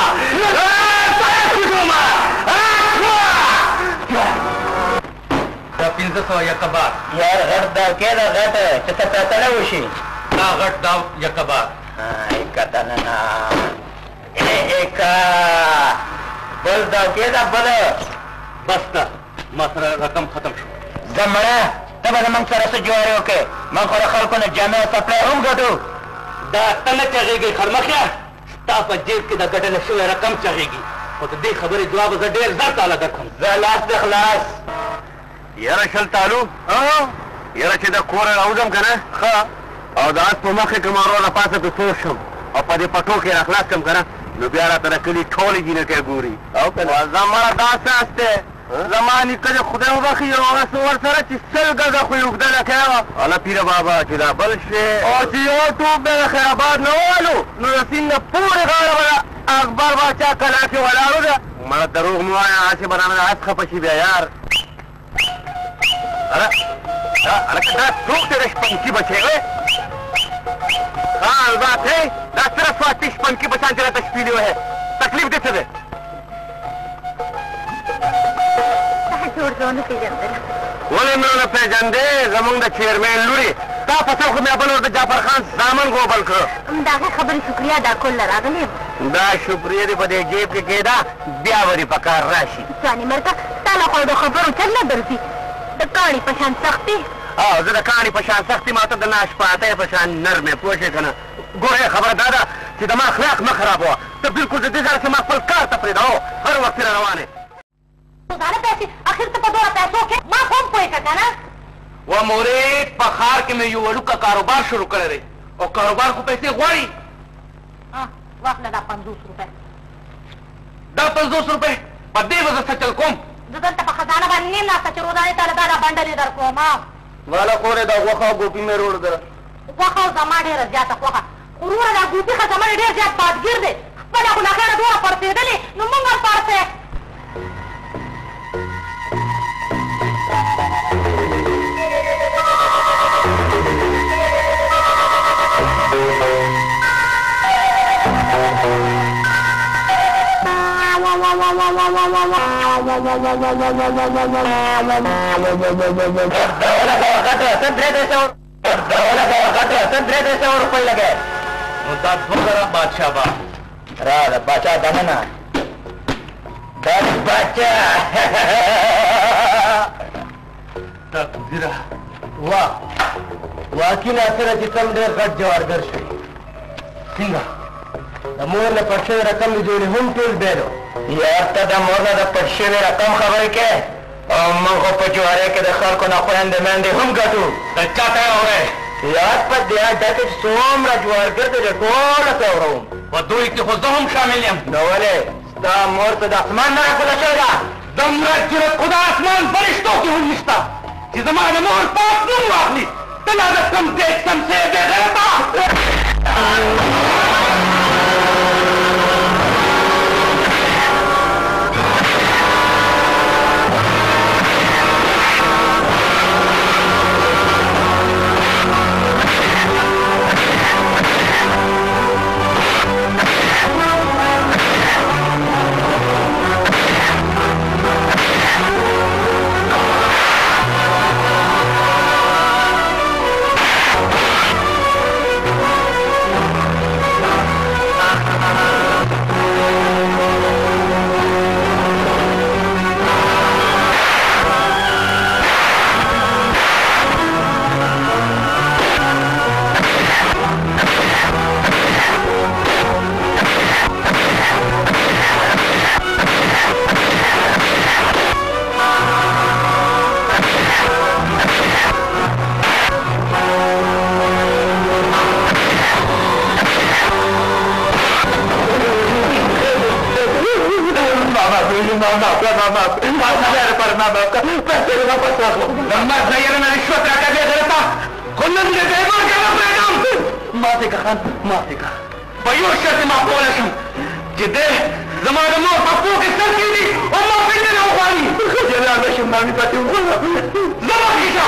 دا 500 یکه بار یار غټ دا کې دا غټ چې ته پتله وشي دا غټ دا یکه بار یکه دننه یکه بل دا کې دا بل بس ته ما سره رقم ختم شو زمړه ته به زمونږ سره څه جوارې وکړې موږ خو د خلکو نه جامې او سپلی هم ګټو دا ته نه چغېږئ خرمخیه ستا په جیب کې د ګټلی شوی رقم چغېږي خو د دې خبرې جواب زه ډېر زر تاله درکړم زه لاس دې خلاص یاره شل تالو یاره چې د کوره راوځم که نه ښه او د اس په مخې که مارو له پاسه په سور شم او په دې پټو کې راخلاص کړم که نه نو بیا راته د کلي ټولې جینکۍ ګوري او که نه زمړه داسې اس دی زما نیکه د خدای وبخښي یو هغه څه ورسره چې 100 ګزه خو یې اوږده لکۍ وه هله پیره بابا چې دا بل شی او چې یو ټوپ به د خیرآباد نه ووالو نو د سیند نه پورې غاړه به د اکبر باچا کلا کې ولاړو ده مړه دروغ مې وایه هسې به رانه اس خفه شي بیا یار هلکه دا څوک دی د شپنکي بچی وی ها البات دی دا صرف سواتي شپنکي بچیان چې راته شپېلي وهې تکلیف دې څه دی ولې مې ونه پېژندې زمونږ د چیرمین لورې ستا په سر خو مې بل ور د جعفر خان زامن ګوبل کړ د هغې خبرې شکریه دا کول له راغلی یم دا شکریه دې په دې جیب کې کېده بیا به دې په کار راشي ځوانې مرګه ستا له خوا د خبرو چل نه درځي د کاڼي په شان سختې او زه د کاڼي په شان سختي ماته د ناشپاتۍ په شان نرمې پوه شې که نه ګوره خبره دا ده چې د ما اخلاق مه خرابوه ته بلکل د دې ځای چې ما خپل کار ته پرېږده هر وخت را روانې زانه پیسې اخر ته په دومره پیسو کې ما خو هم پوهېږه که نه و مورې په ښار کې مې یو وړوکه کاروبار شروع کړی دی او کاروبار خو پیسې غواړي واخله دا 50 روپۍ دا 50 روپۍ په دې به زه څه چل کوم زه دلته په خزانه باندې نیم ناسته چې روزانې تاله دا بنډلې در کوم والا خورې دا غوښه او ګوپي مې روړ ده غوښه او زما ډېره زیاته خوښه وروره دا ګوپي ښه زما ډېر زیات بادګیر دی خپله خو نخېړه دومره پړسېدلې نو مونږ هم پړسې روپۍ لګی نو دا 2000 بادشاه با را د باچا دننه دا باچا تقدیره واه واقعي ناصره چې کوم ډېر غټ جوارګر شوي څنګه د مور نه پټ شوي رقم مې جوړې هم ټول بیلو یار ته د مور نه د پټ شوي رقم خبرې کې او موږ خو په جوارۍ کې د خلکو نه خویندې میندې هم ګټو د چا ته یې اورئ یاد په دیاد دا چې څومره جوارګر دی ټوله ته اورم په دوی کې خو زه هم شامل یم نو ولې ستا مور ته د اسمان نه راکوله شوې ده دومره جرت خو د اسمان فرشتو کې هم نشته چې زما د مور پاک نوم واخلي ته لا د کم دیګ سمسې بې غیرته لما زيرنا رشوت راکړې غلطه خو نن دې دیوار کې نه پرېږدم ماتې که خان ماتې که په یو شرط ما کولی شم چې دی زما د مور په پښو کې سر کېږدي او ما پنډې نه وغواړي جلال نه شم نامي پاتې وګوره زه مخکې شه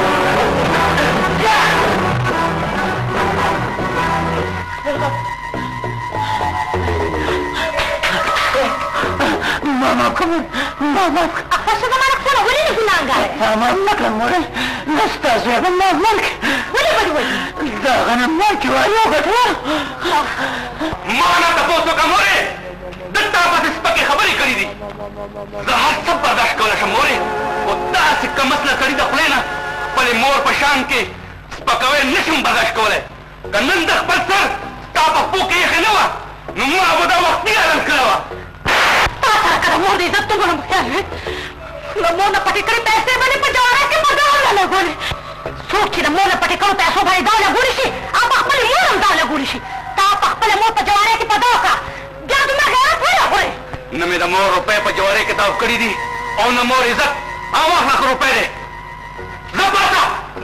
ماما کوم ماما اخشه زما نه کښېنه ولې نه ګناهګاره ماما مه کړه مورې زه ستاسو یم ما مرګ ولې به دې وایي دا غنم مرګ وایي وګټه ما نه تپوس وکړه مورې دلته پسې سپکې خبرې کړې دي زه هر څه برداشت کولی شم مورې خو داسې کمسله سړي د خولې نه خپلې مور په شان کې سپکوی نه شم برداشت کولی که نن د خپل سر ستا په پښو کې ایښې نه وه نو ما به دا وختي اعلان کړې وه تا سره که د مور د عزت دومره مخیال وي له مور نه پټې کړې پیسې به دې په جواره کې په ډول لګولې څوک چې د مور نه پټې کړو پیسو باندې دا لګولې شي او په خپلې مور هم دا لګولې شي تا په خپله مور په جواره کې په دا وکړه بیا دومره غیرت ولې خورې نه مې د مور روپۍ په جوارۍ کې تاو کړي دي او نه مور عزت او واخله که روپۍ دی زه پاته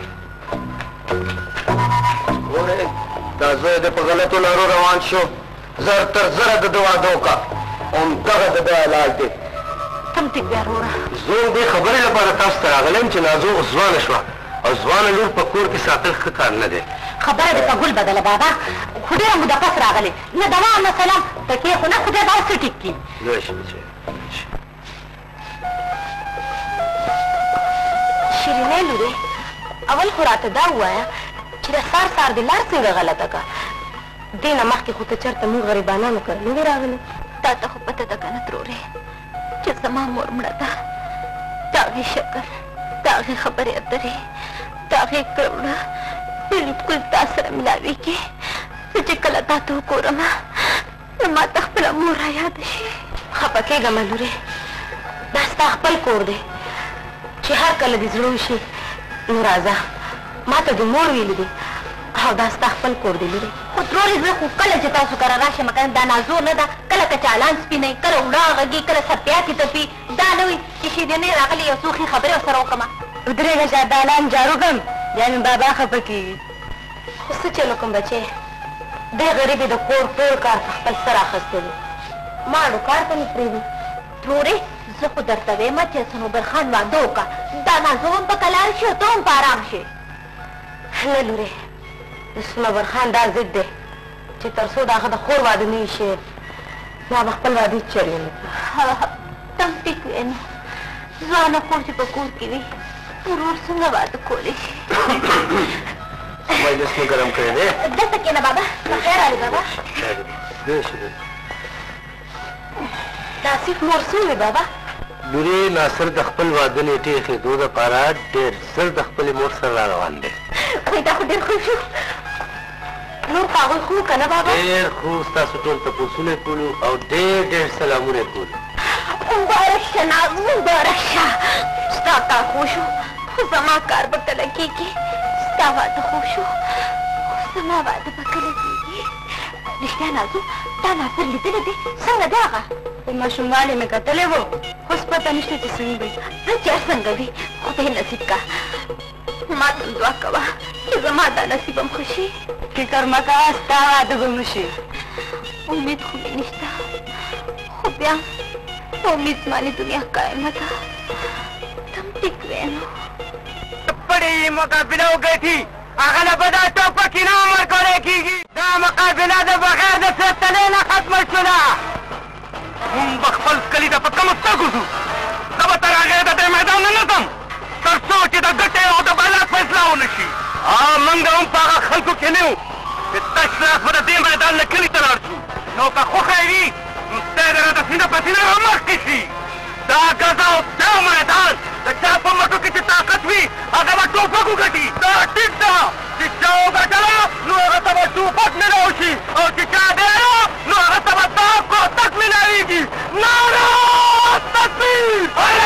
ګورې دا زوی دې په غلطو لارو روان شو زر تر زره د ده واده وکړه همدغه د ده علاج دی تم ټیک بیا وروره زه دې خبرې لپاره تاسو ته راغلی یم چې نازو ځوانه شوه او ځوانه لور په کور کې ساتل ښه کار نه دی خبره دې په ګل بدله بابا خو ډېره موده پس راغلې نه دوا نه سلام تکې خو نه خدای به اوس ټیک کړي لوی شي بچی شیرینۍ لورې اول خو راته دا ووایه چې د سار سار دې لار څنګه غلطه کړه دې نه مخکې خو ته چېرته موږ غریبانانو کره نه وې راغلې تا ته خو پته ده که نه ترورې چې زما مور مړه ده د هغې شکل د هغې خبرې اترې تا هغې کړه وړه بلکل تا سره ملاوېږي. زه چې کله تا ته وګورم نو ما ته خپله مور رایاده شي. خفه کېږه لورې، دا ستا خپل کور دی چې هر کله دې زړه وشي نو راځه. ما ته دې مور ویلي دي او دا ستا خپل کور دی لورې. خو ترورې زه خو کله چې تاسو کره راشم کنه دا نازو نه ده، کله که چالان سپینوي، کله وړه غږي، کله سرپیاتې تپي. دا نه وي چې شیرینۍ راغلې یو څو ښې خبرې ورسره وکړم. ودرېږه چې دالان جارو کړم بیا مې بابا خفه کېږي. خو څه چل وکړم بچې، دې غریبې د کور ټول کار په خپل سر اخیستی دی، ما اړو کار ته مې پرېږدي. ترورې زه خو درته وایم چې صنوبر خان واده وکړه، دا نازو هم په کلار شي او ته هم په ارام شي. نه لورې، د صنوبر خان دا ضد دی چې تر څو د هغه د خور واده نه وي شوی ما به خپل واده هېڅ چېرې ونه کړي. ته هم ټیک وې نو ځوانه خور چې په کور کې وي ورور څنګه واده کولی شي؟ مجلس مو ګرم کړی دی. دلته کښېنه بابا. بخیر علي بابا. ناصف مور څه ووې بابا؟ لورې ناصر د خپل واده نیټې ایښېدو دپاره ډېر ژر د خپلې مور سره را روان دی. وایي دا خو ډېر ښه شو. نور خو هغوی ښه که نه بابا؟ ډېر ښه، ستاسو ټول تپوسونه یې کولو او ډېر ډېر سلامونه یې کولو. مبارک شه نازو، مبارک شه. ستا کار خو شو خو زما کار به کله کېږي. ستا واده خو شو خو زما واده به کله کېږي. رښتیا نازو تا ناصر لیدلی دی؟ څنګه دی هغه؟ په ماشوموالي مې کتلی و، خو اوس پته نشته چې څنګه وي. زه چې څنګه وي خدای نصیب کا. ما ته دعا کوه چې زما دا نصیب هم ښه شي. فکر مه کوه ستا واده به وشي. امید خو مې نشته، خو بیا امید زمانې دنیا قایمه ده. ته هم ټیک وې نو. بڑی مقابله وکړی تھی هغه نه به دا ټوپکې نه ورکولی کېږي. دا مقابله د بغیر د سرتلۍ نه ختمه شوله. موږ به خپل کلي ته په کومو سترګو ځو؟ زه به تر هغې د دې میدان نه نه ځم تر څو چې د ګټې او د بلا فیصله ونه شي. موږ هم په هغه خلکو کې نه یو چې تش لاس به د دې میدان نه کلي ته لاړ شو. نو که خوښه یې وي نو دی د راته سینه په سینه را مخکې شي. دا ګزه او دا میدان د چا په مټو کې چې طاقت وي هغه به ټوپک وګټي. دا ټیک ده چې چا وګټله نو هغه ته به ټوپک میلاو شي او چې چا ډېره نو هغه ته به دا کوتک میلاویږي. ناره تکبیر!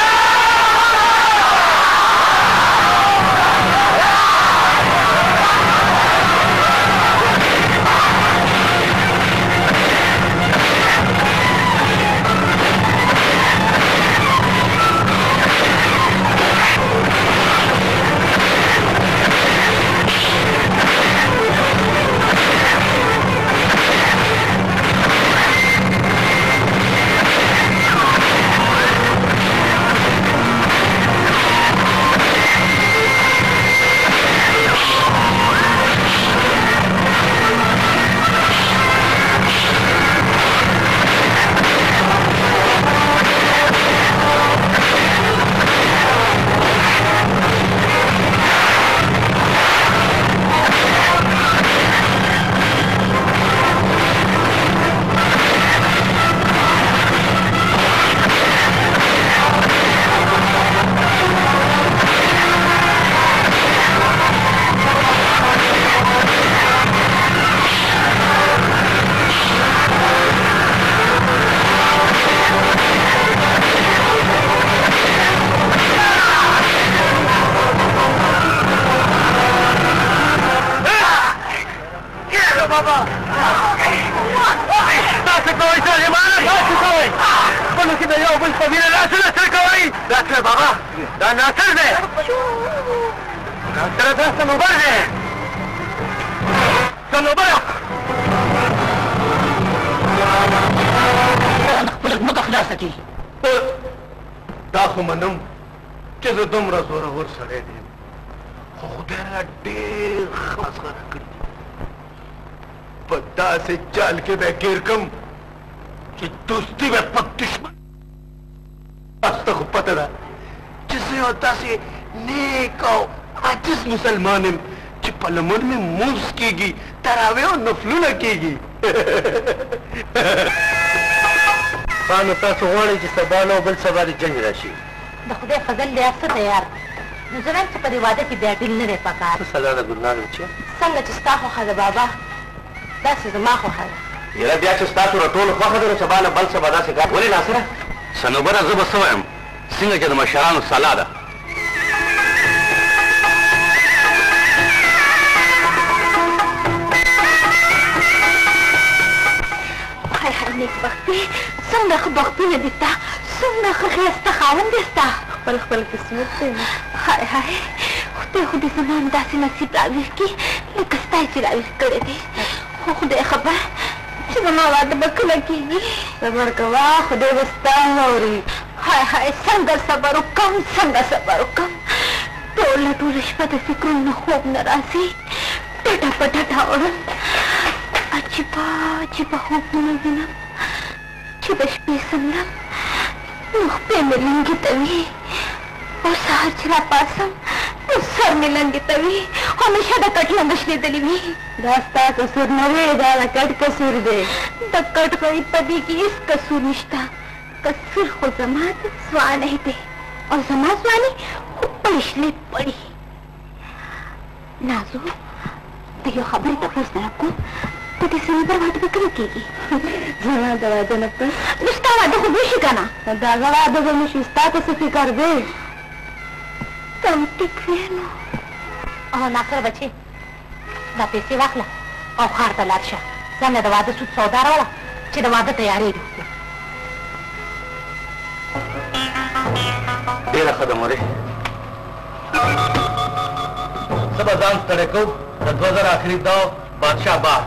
چال کے بے گیر کم کہ دوستی میں پک دشمن آستا کو پتہ دا جسے ہوتا سے نیک او عاجز مسلمانم چی پلمن میں موز کی گی تراوے و نفلو لکی گی خانو تاسو غوڑی چی سبانو بل سبا دی جنگ راشی دا خدای فضل دی افسر تیار نو زه وایم چې په دې واده کې بیا ډیل نه دی پکار. سلا ده ګلنار بچیه څنګه چې ستا خوښه ده بابا داسې زما خوښه ده. یاره بیا چې ستاسو را ټولو خوښه ده نو سبا نه بل څه به داسې کار. ولې ناصره صنوبره زه به څه وایم څنګه چې د مشرانو سلا ده. نیکبختي څومره ښه بختونه دي ستا څومره ښه ښایسته خاوند دی ستا خپل خپل قسمت دی. هاي هاي خدای خو دې زما هم داسې نصیب راویښ کړي لکه ستا یې چې راویښ کړی دی. خو خدای خبر چې زما واده به کله کېږي. صبر کوه خدای به ستا واوري. هاي هاي څنګه صبر وکړم څنګه صبر وکړم ټوله ټوله شپه د فکرونو خوب نه راځي ډډه په ډډه اوړم عجیبه عجیبه خوبونه وینم چې د شپې سملم نو خپې مې لنګې ته وي او سهار چې راپاڅم نو سر مې لنګې ته وي همیشه د کټ لنګه شلېدلې وي. دا ستا قصور نه دی دا د کټ قصور دی. د کټ غړي په دې کې هېڅ قصور نشته قصور خو زما د ځوانۍ دی او زما ځواني خو پړې شلې پړې. نازو د یو خبرې تپوس نه کوم د دې سړي پر واده به کله کېږي؟ زما د واده نه پس نو ستا واده خو وشي که نه؟ د هغه واده به نه شي ستا ته څه فکر دی؟ ته هم ټیک وې نو. ناصر بچې دا پیسې واخله او ښار ته لاړ شه څنګه د واده سود سودا راوړه چې د واده تیارې دي. ډېره ښه ده مورې زه به ځان ستړی کوم د 2000 آخري دا بادشاه بار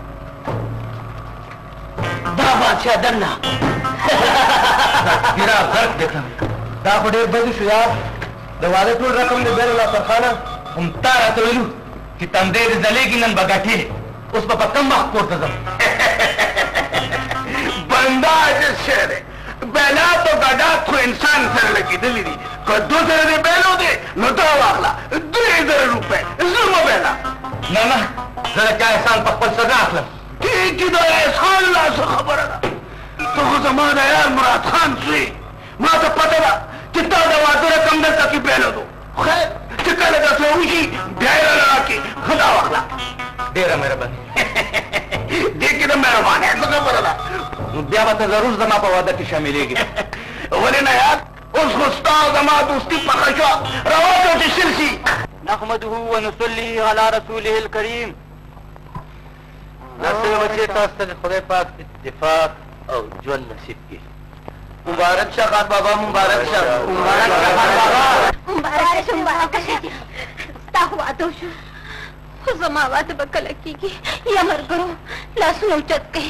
دا بادشاه دنه ګیرا غرق دیکھم دا خو ډېر بد شو یار د واده ټول رقم دې بیرو ناصرخانه هم تا راته ویلو چې تندی دې ځلېږي نن به ګټې اوس به په کم وخت کور ته ځم بنده عاجز شی دی بیلا تو ګډات خو انسان سره لګېدلي دي که 2 زره دې بیلو دی نو دا واخله 3000 روپۍ زه مه بیله نه نه زه د چا احسان په خپل سر نه اخلم ټیک د احسان لا څه خبره ده ته خو زما د یار مراد خان زوی ما ته پته ده چې تا د واده رقم دلته کې بیلو خیر چې کله داسې وشي بیا یې راله راکړې ښه دا واخله ډېره مهرباني دې کې د مهربانۍ څه خبره ده نو بیا به ته ضرور زما په واده کې شاملېږي ولې نه یار اوس خو ستا زما دوستي پخه شوه رواج او چې شل شي نحمده ونصلي على رسوله الكريم ناصر بچې تاسو ته د خدای پاک اتفاق او ژوند نصیب کړي مبارک شه خان بابا مبارک شه مبارک شه خان بابا مبارک شه مبارک شه ستا خو واده وشو خو زما واده به کله کېږي یا ملګرو لاسونه اوچت کړئ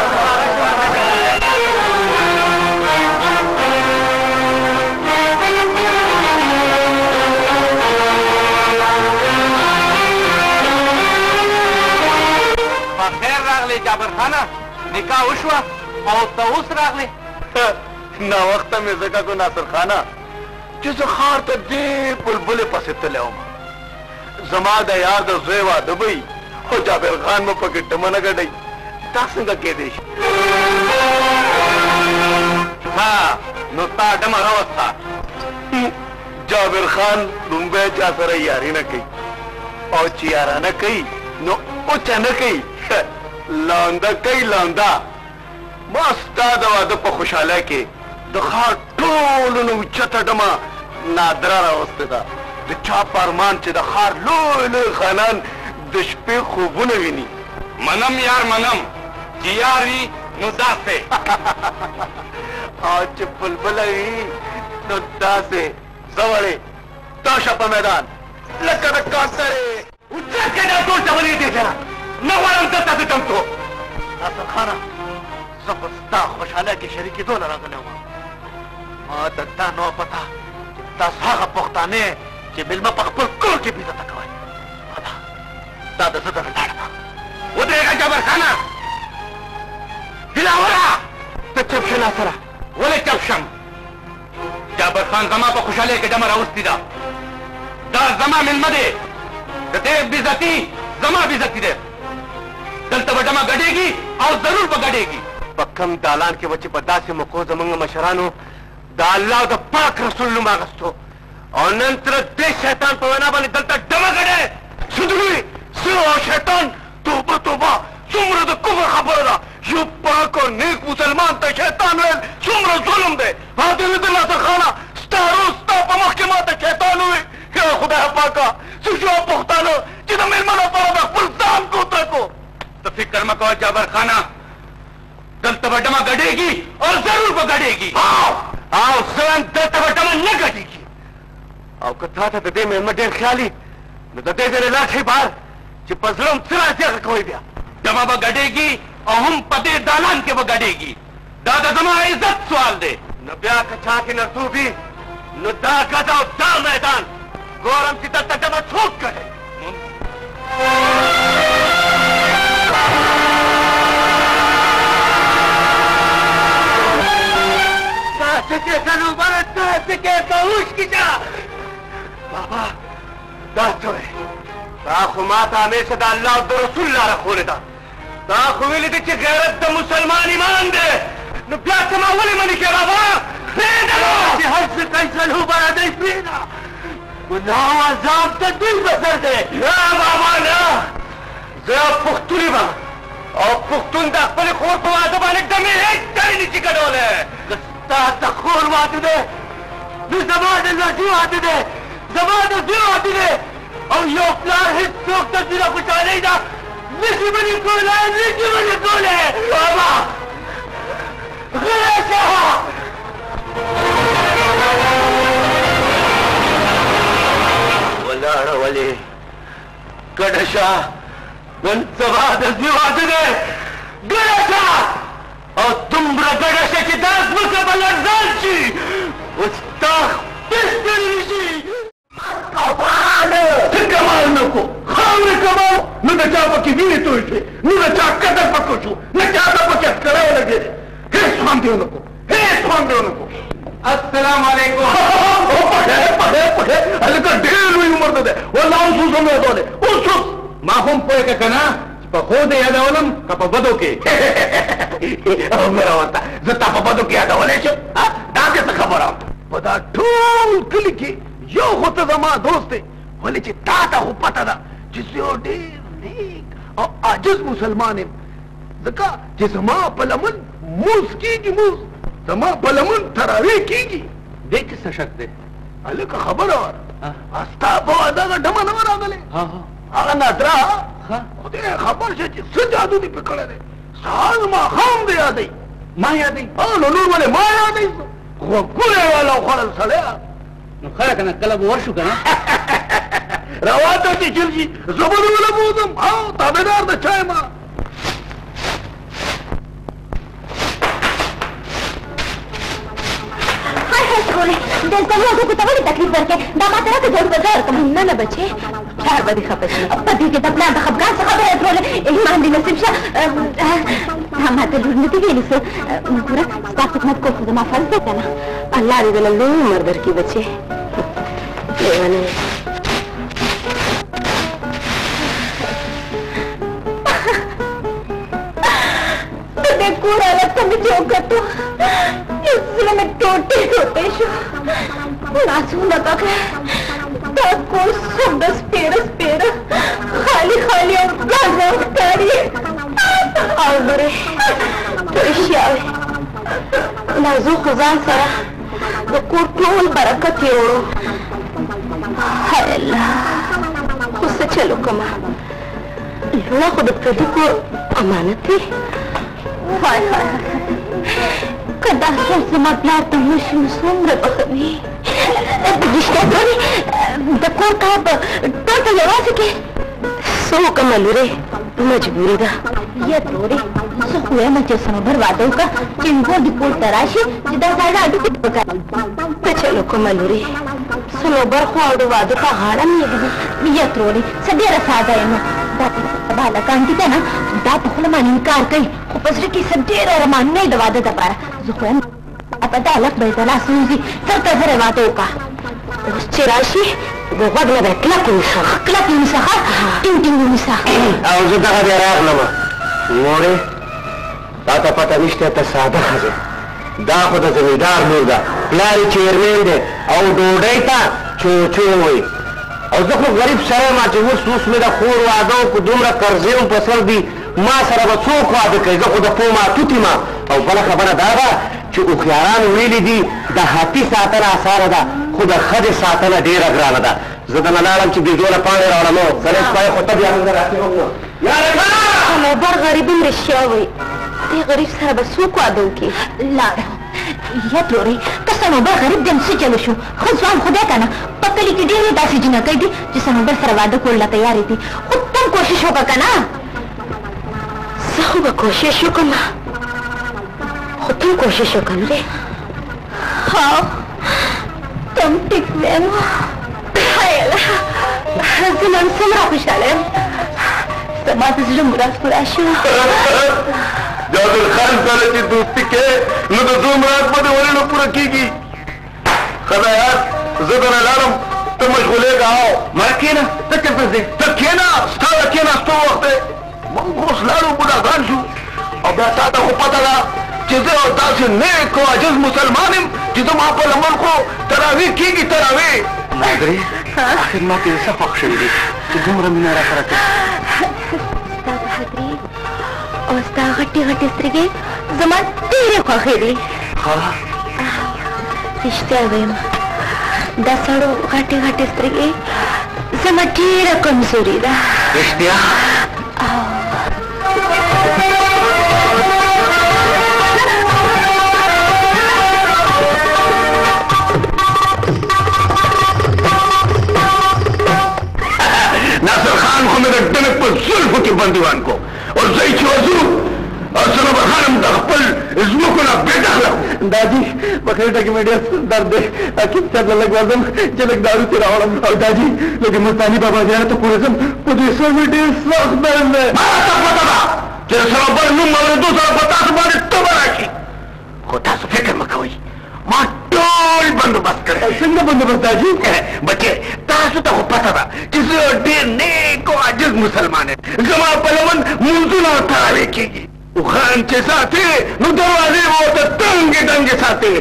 بخیر راغلی جابر خانه نکاح وشوه او ته اوس راغلی ناوخته مې ځکه کو ناصر خانه چې زه ښار ته دې بلبلې پسې تللی وم زما د یار د زوی واده به وي خو جابر خان مو پکې ټمه نه ګډوي دا څنګه کېدی شي ها نو ستا ډمه راوسته جابر خان لومبی چا سره یاري نه کوي او چې یارانه کوي نو اوچه نه کوي لانده کوي لانده ما ستا د واده په خوشحالی کې د ښار ټولو نه اوچته ډمه نادره راوستې ده د چا په ارمان چې د ښار لوی لوی خانان د شپې خوبونه ویني منم یار منم چې یار وي نو داسې او چې بلبله وي نو داسې زه وړې دا شه په میدان لکه د کاسرې اوچکې دا ټول ډبلې دې سره نه غواړم دلته د چمتو ناصر خانه زه په ستا خوشحالی کې شریکېدو نه راغلی وم ما ته دا نه وه پته چې تاسو هغه پښتانه چې مېلمه په خپل کور کې بېزته کوئ دا د زه دغه لاړه ده ودرېږه جابر خانه دلاوره ته چپ شه ناصره ولې چپ شم جابر خان زما په خوشحالۍ کې ډمه راوستې ده دا زما مېلمه دی د دې بېزتي زما بېزتي دی دلته به ډمه ګډېږي او ضرور به ګډېږي په کم دالان کې به چې په داسې موقعو زموږ مشرانو د الله او د پاک رسول نوم اخیستو او نن تر دې شیطان په وینا باندې دلته ډمه ګډې سودوي زه او شیطان توبه توبه څومره د کفر خبره ده یو پاک او نیک مسلمان ته شیطان ویل څومره ظلم دی عادل د ناصر خانه ستا روز ستا په مخ کې ماته شیطان ووي یا خدای پاکه څه شو پښتانه چې د مېلمنو لپاره د خپل ځان کوتره کو ته فکر مه کوه جابر خانه دلته به ډمه ګډېږي او ضرور به ګډېږي او ځان دلته به ډمه نه ګډېږي او که تا ته د دې مېلمه ډېر خیالي نو د دې ځای لاړ شئ بهر چې په زړه م څه راځي هغه کوئ بیا ډمه به ګډېږي او هم په دې دالان کې به ګډېږي دا د زما عزت سوال دی نو بیا که چا کې نرتوب وي نو دا ګډ او دا میدان ګورم چې دلته ډمه څوک ګډوي تاسې سنوبره تاسې کې کوش کی جا بابا دا څه وی دا خو ما ته همیشه د الله او د رسول لاره ښولې ده دا خو ویلي دي چې غیرت د مسلمان ایمان دی نو بیا څه ما ولې منې کې بابا پرېږده چې هر څه کوي سنوبره دی پرېږده ګناه او عذاب د دوی بسر دی نه بابا نه زه پښتون یم او پښتون د خپلې خور په واده باندې دمې هېڅ ځای نشي ګډولی ستا د خور واده دی نو زما د لوټي واده دی زما د زوی واده دی او یو پلار هېڅوک ته ځینه خوشحالۍ ده نشي منې کولی نشي منې کولی بابا غلی شه ولاړه ولې ګډه شه نن سبا د زوی واده دی ګډه شه او دومره ګډه شه چې دا ځمکه به لړزان شي اوس تا خپل ستړي شي څه کمال نه کو خاورې کمال نو د چا پکې وینې توی شوې نو د چا قدر پکې شو نه چا ته پکې عسکری ولګېدې هېڅ خوند یې ونه کو هېڅ خوند یې ونه کو السلام علیکم پخې هلکه ډېر لوی عمر ته دی والله اوس اوس هم یادولی اوس اوس ما هم پوهېږه که نه چې په ښو دې یادولم که په بدو کې مېره ورته زه تا په بدو کې یادولی شم دا دې څه خبره په دا ټول کلي کې یو خو ته زما دوست دی ولې چې تا ته خو پته ده چې زه یو ډېر نیک او عاجز مسلمان یم ځکه چې زما په لمن موز کېږي موز زما په لمن تراویح کېږي دې کې څه شک دی هلکه خبره وه ستا په واده هغه ډمه نه وه راغلی هغه نادره خدای خبر شه چې څه جادو دې پې کړی دی سهار ماښام دې یادوي ما یادوي نو نور ولې ما یادوي غوږونه یې والا وخوړل سړیه نو خره که نه کله به ورشو که نه روا ته چې چل شي زه به دې ولبوځم تابعدار د چا یم دلته موږ ته ولې تکلیف ورکړې دا ما ته راته جوړ به زه ورکړم نه نه بچې پلار به دې خفه شي په دې کې د پلار د خفګان څه خبره ټوله ایمان دې نصیب شه ما ته لور نه دي ویلي څه ګوره ستا خدمت کول خو زما فرض دی که نه الله دې دله لوی عمر درکړي بچې لیونی د دې کور حالت ته مې چې وکتو زړه مې ټوټې ټوټې شو لاسونه پکړه دا کور څومره سپېره سپېره خالي خالي او ګران ښکاري او ګورې ترشیاوې لا زه خو ځان سره د کور ټول برکت یې وړو هی الله خو څه چل وکړمه لوړه خو د پردي کور امانت دی هی هی که دا څوک زما پلار ته وشي نو څومره بخوي رښتیا ګورې د کور کار به ټول په یوازې کې څه وکړمه لورې مجبوري ده یاد لورې زه خو وایم چې صنوبر واده وکړه چې ګور دې کور ته راشي چې دا ساړه هډوکي وکړي څه چل وکړمه لورې صنوبر خو اړو واده ته غاړه مې ږدي یاد لورې څه ډېره ساده یم دا سبا هلکان دي که نه دا په خوله باندې انکار کوي خو په زړه کې څه ډېر ارمانونه یې د واده دپاره زه خو یم په دا هلک به یې د لاس ووځي سر ته زره واده وکړه اوس چې راشي د غوږ نه به یې کلک ونیسه کلک ونیسه ښه ټینګ ټینګ ونیسه او زه دغه بیا راغلمه مورې تا ته پته نشته ته ساده ښځه دا خو د زمیندار لور ده پلار یې چیرمین دی او ډوډۍ ته چوچو وي او زه خو غریب سره ما چې اوس مې د خور واده وکړو دومره قرضې هم په سر دي ما سره به څوک واده کوي زه خو د پو ماتوت یم او بله خبره دا ده چې هوښیارانو ویلي دي د هاتي ساتنه اسانه ده خو د ښځې ساتنه ډېره ګرانه ده زه دنه لاړم چې بېجوله پاڼې راوړمو زلې سپای خو ته بیا موږ راکې وکړو صنوبر غریب هم رښتیا وایي دې غریب سره به څوک واده وکړي لاړه یا تلورې که صنوبر غریب دی نو څه چلو شو ښه ځوان خدای که نه په کلي کې ډېرې داسې جنکۍ دي چې صنوبر سره واده کولو له تیارې دي خو ته هم کوشش وکړه که نه زه خو به کوشش وکړم خو ته هم کوشش وکړم دی ها ته هم ټیک وې نو زه نن څومره خوشحاله یم زما د زړه مراد پوره شو جابر خان سره چې دوستي کې نو د زړه مراد به دې ولې نه پوره کېږي خدایات زه دنه لاړم ته مشغولېږه او ما کښېنه ته چېرته ځې ته کښېنه ستا د کښېناستو وخت دی موږ اوس لاړو بوډاګان شو او بیا تا ته خو پته ده چې زه یو داسې نیک او عجز مسلمان یم چې زما په لمن خو تراویح کېږي تراویح نادرې آخر ما کې څه خوښ شوي دي چې دومره مینه را سره کوي ستا بهادري او ستا غټې غټې سترګې زما ډېرې خوښې دي رښتیا وایم دا سړو غټې غټې سترګې زما ډېره کمزوري ده رښتیا ناصر خان خو مې د ډنک په زلفو کې بندیوان کو او زه چې وځو او صنوبر خان هم د خپل ځمکو نه بې دخله داجي په خېټه کې مې ډېر درد دی عقیب صاحب له لږ وځم چې لږ دارو ترې راوړم او داجي لږ مستاني بابا زیارت ته پورې ځم په دې سر مې ډېر سخت درد دی ما ته پته ده چې د صنوبر نوم اورېدو سره په تاسو باندې تبه راشي خو تاسو فکر مه کوئ ما ټول بندوبست کړی څنګه بندوبست داجي بچې تاسو ته خو پته ده چې زه ډېر نیک او عجز مسلمان یم زما په لمن مونځونه او تراویح کېږي خان چې ساتې نو دروازې به ورته تنګې تنګې ساتې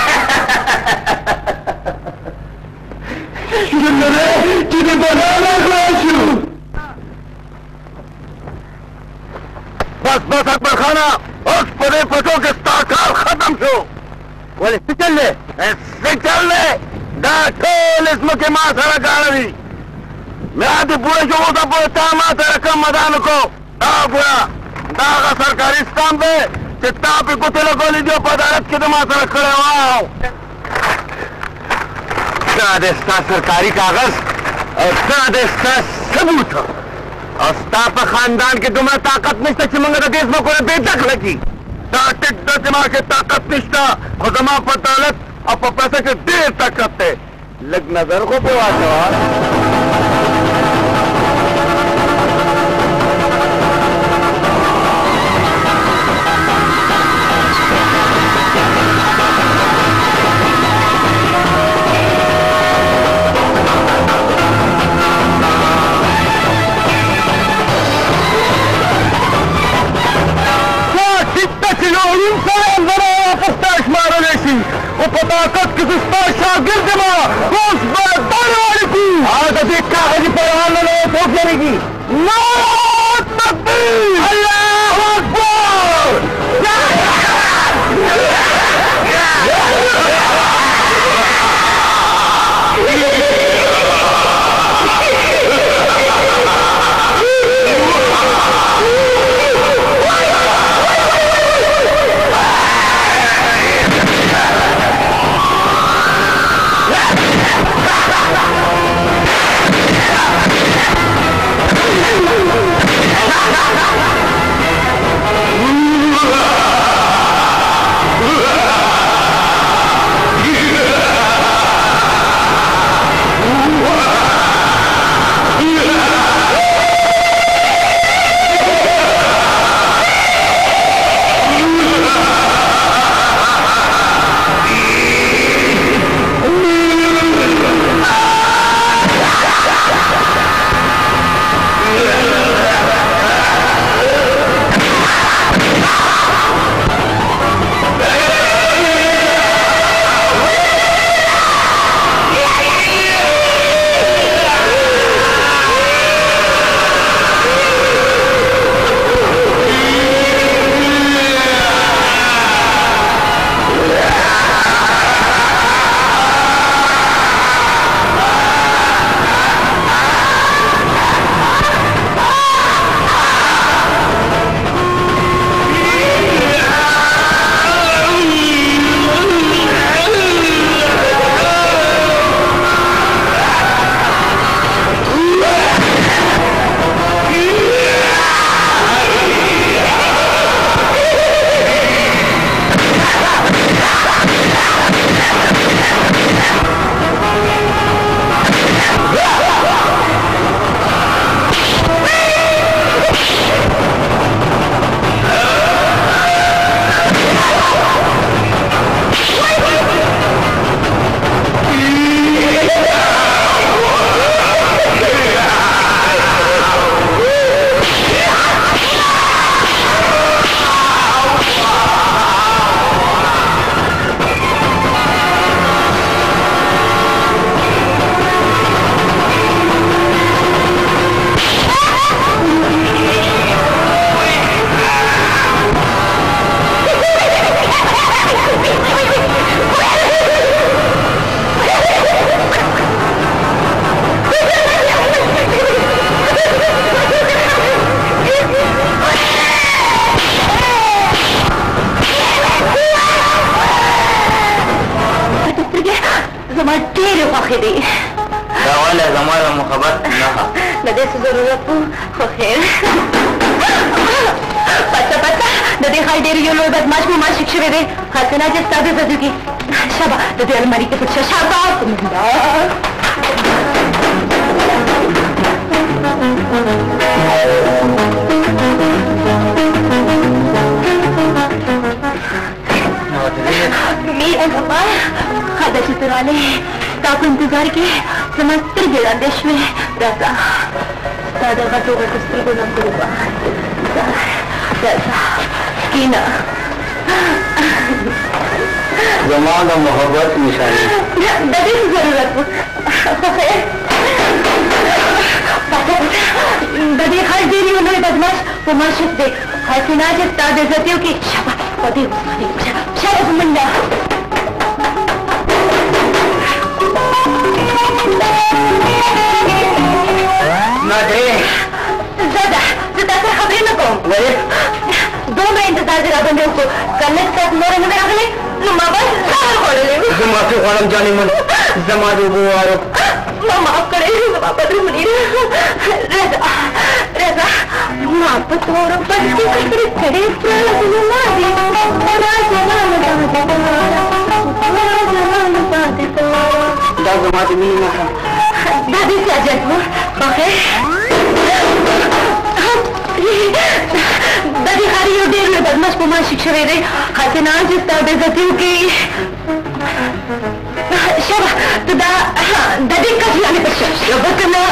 شکر دی چې د بنانه خلاص شو بس بس اکبر خانه اوس په دې پټو کې ستا کار ختم شو ولې څه چل دی څه چل دی دا ټولې ځمکې ما سره ګاڼه دي میا دې پوره شو اوسه پورې تا ما ته رقم مدان وکړو دا ګوره دا هغه سرکاري سټامپ دی چې تا پې ګوتې لګولې دي او په عدالت کې د ما سره کړی واو دا دی ستا سرکاري کاغذ او دا دی ستا ثبوت او ستا په خاندان کې دومره طاقت نشته چې موږ د دې ځمکو نه بې دخله کړي دا ټیک ده چې ما کې طاقت نشته خو زما په دولت او په پیسه کې ډېر طاقت دی لږ نظر خو پې واچوه علوم سره زما واپس تا شمارلی شي خو په طاقت کې زه ستا شاګرد یم اوس به دانې والیکو او د دې کاغذي پیغامونه نه څوک یېرېږي الله تکبیر الله اکبر خوښې دي دا ولې زما د محبت نښه د دې څه ضرورت و خو خیر پته د دې ښار ډېر یو لوی بدماش په ما شک شوی دی حسنه چې ستا د زدو کې شابه د دې الماري کې پټ شه شابه مینه بابا ښه ده چې ته رالې ستا په انتظار کې زما سترګې ړندې شوې راځه ستا د غټو غټو سترګو نه قربان راځه کښېنه زما د محبت نشانې د دې ضرورت و خو خیر د دې ښار ډېر یو لوی بدماش په ما شک دی حسینه چې ستا د عزتیو کې شابه په دې شابه په منډه نادرې زه ده زه تا سره خبرې نه کوم ولې دومره انتظار دې راباندې وکړو که لږ ساعت نوره نه وې راغلی نو ما به سهار خوړلی و زه معافي غواړم جانې من زما د اوبو وارو ما معاف کړی زما بدرمني رضا رضا ما په تورو پټکي خبرې کړې دا زما د مینې نښه دا دې څه عجب و خو خیر د دې ښار یو ډېر لوی بدماش په ما شک شوی دی حسنه چې ستا د عزتي وکړي شابه ته د دې کس لانې پټ شه شابه که نه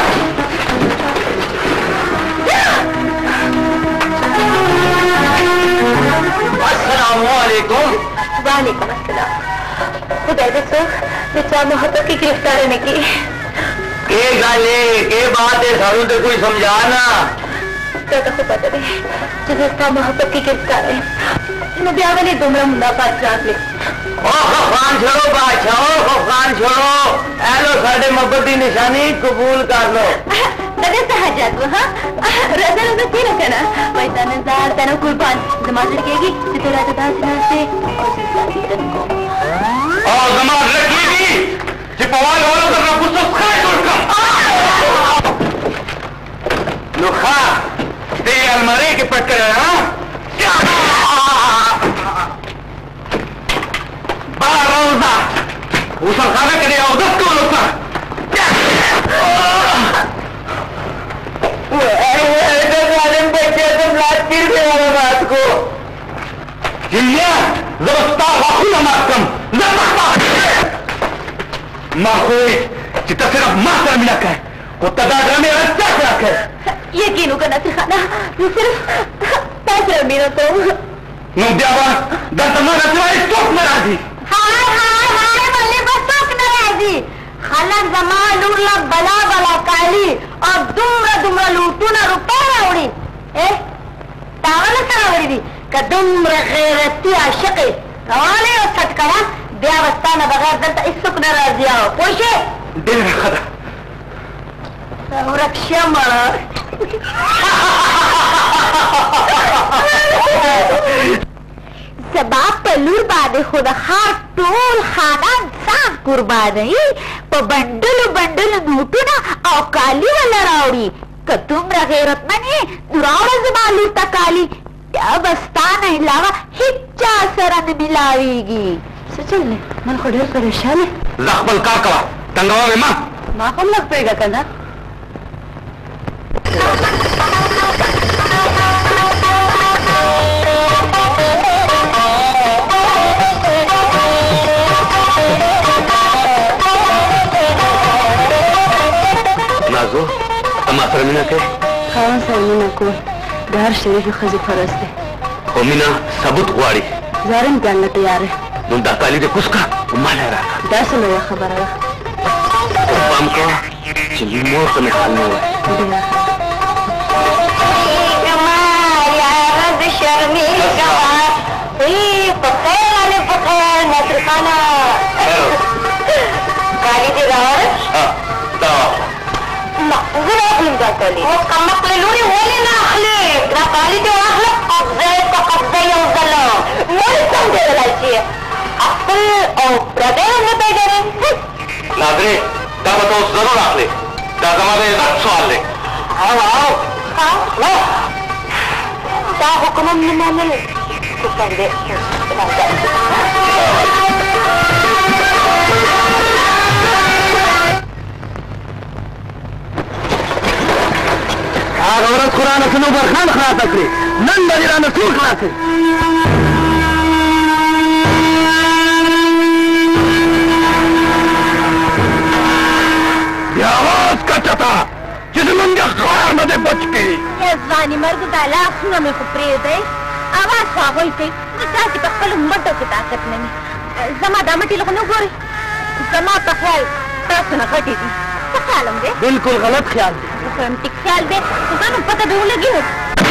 السلام علیکم وعلیکم السلام خدای دې څوک د چا محبت کې گرفتار نه کړي के गाले के बात है सारू तो कोई समझाना ته خو پته دی چې زه ستا محبت کې گرفتار یم نو بیا ولې دومره مدافعات راغلې ओ खफान छोड़ो बादशाह ओ खफान छोड़ो ऐलो साढ़े मोहब्बत की निशानी कबूल कर लो د دې څه حاجت و ها راځه راځه کېنه که نه وایي تا نظر تا نه قربان زما زړه کېږي چې ته راته داسې ناستې او زه ستا دیدن کوم और जमा रखी चिपवाल वालों का गुस्सा खाए उड़का लुखा ते अलमारी के पट कर बाहर रोजा उसल खाना करे और 10 को लोग बात को जबरस्ता वाकुला मातम माखोई जितना सिर्फ माँ कर मिला कर वो तदादरा में रस्ता करा कर यकीन होगा ना खाना मैं सिर्फ पैसे मेरा तो नुब्यावा दंतमान तुम्हारी चौक नाराजी हाय हाय हाय बल्ले बस चौक नाराजी खाला जमा लूरला बला बला काली और दुमरा दुमरा लूटूना रुपए रावड़ी तावल सरावड़ी दी कदुमरा गैरती आशिक़े रवाने और सटकवा ब्यावस्ताना बगैर दलता इस सुख नाराजी आओ पोशे दिल रखा रक्षा मारा سبا په لور باندې خو د ښار ټول خانان ځان قربانوي په بنډلو بنډلو نوټونه او کالي وله راوړي که دومره غیرتمن یې نو راوړه زما لور ته کالي بیا به ستا نه علاوه هېڅ چا سره نه میلاویږي څه چل دی من خو ډېر پریشان یم زه خپل کار کوه تنګوه مې ما ما خو هم لږ پرېږده که نه نازو ما سره مینه کوي خاوند سره مینه کول د هر شریفې ښځې فرض دی خو مینه ثبوت غواړي زه هم ځان له تیار یم نو دا کالي دې کوز کړه ما له یې راکړه دا څه لویه خبره ده پام کوه چې مور ته مې حال نه وایي کالي دې راوړه زه نه اخلم دا کالي اوس کمقلې لورې ولې نه اخلې دا کالي دې واخله قبضه یې په قبضه یو ځله نورې سمجېدلی چې خپل او پردی هم نه پېژنې نادرې دا به ته اوس ضرور اخلې دا زما د عزت سوال دی دا حکم هم نه منلی هغه ورځ خو رانه څه نوبرخان خلاصه کړې نن به دې رانه څوک خلاصوي بیا اواز کچته چې زمونږ د ښار نه دې بچ کړي ځواني مرګو دا لاسونه مې خو پرېږدئ اواز خو هغوی کوي د تاسې په خپلو مټو کې طاقت نه وي زما دا مټې لږ نه ګورئ زما په خیال تاسو نه غټې دي څه خیال هم دی بالکل غلط خیال دی هم ټیک خیال دی خو ځانو پته به ولګي نو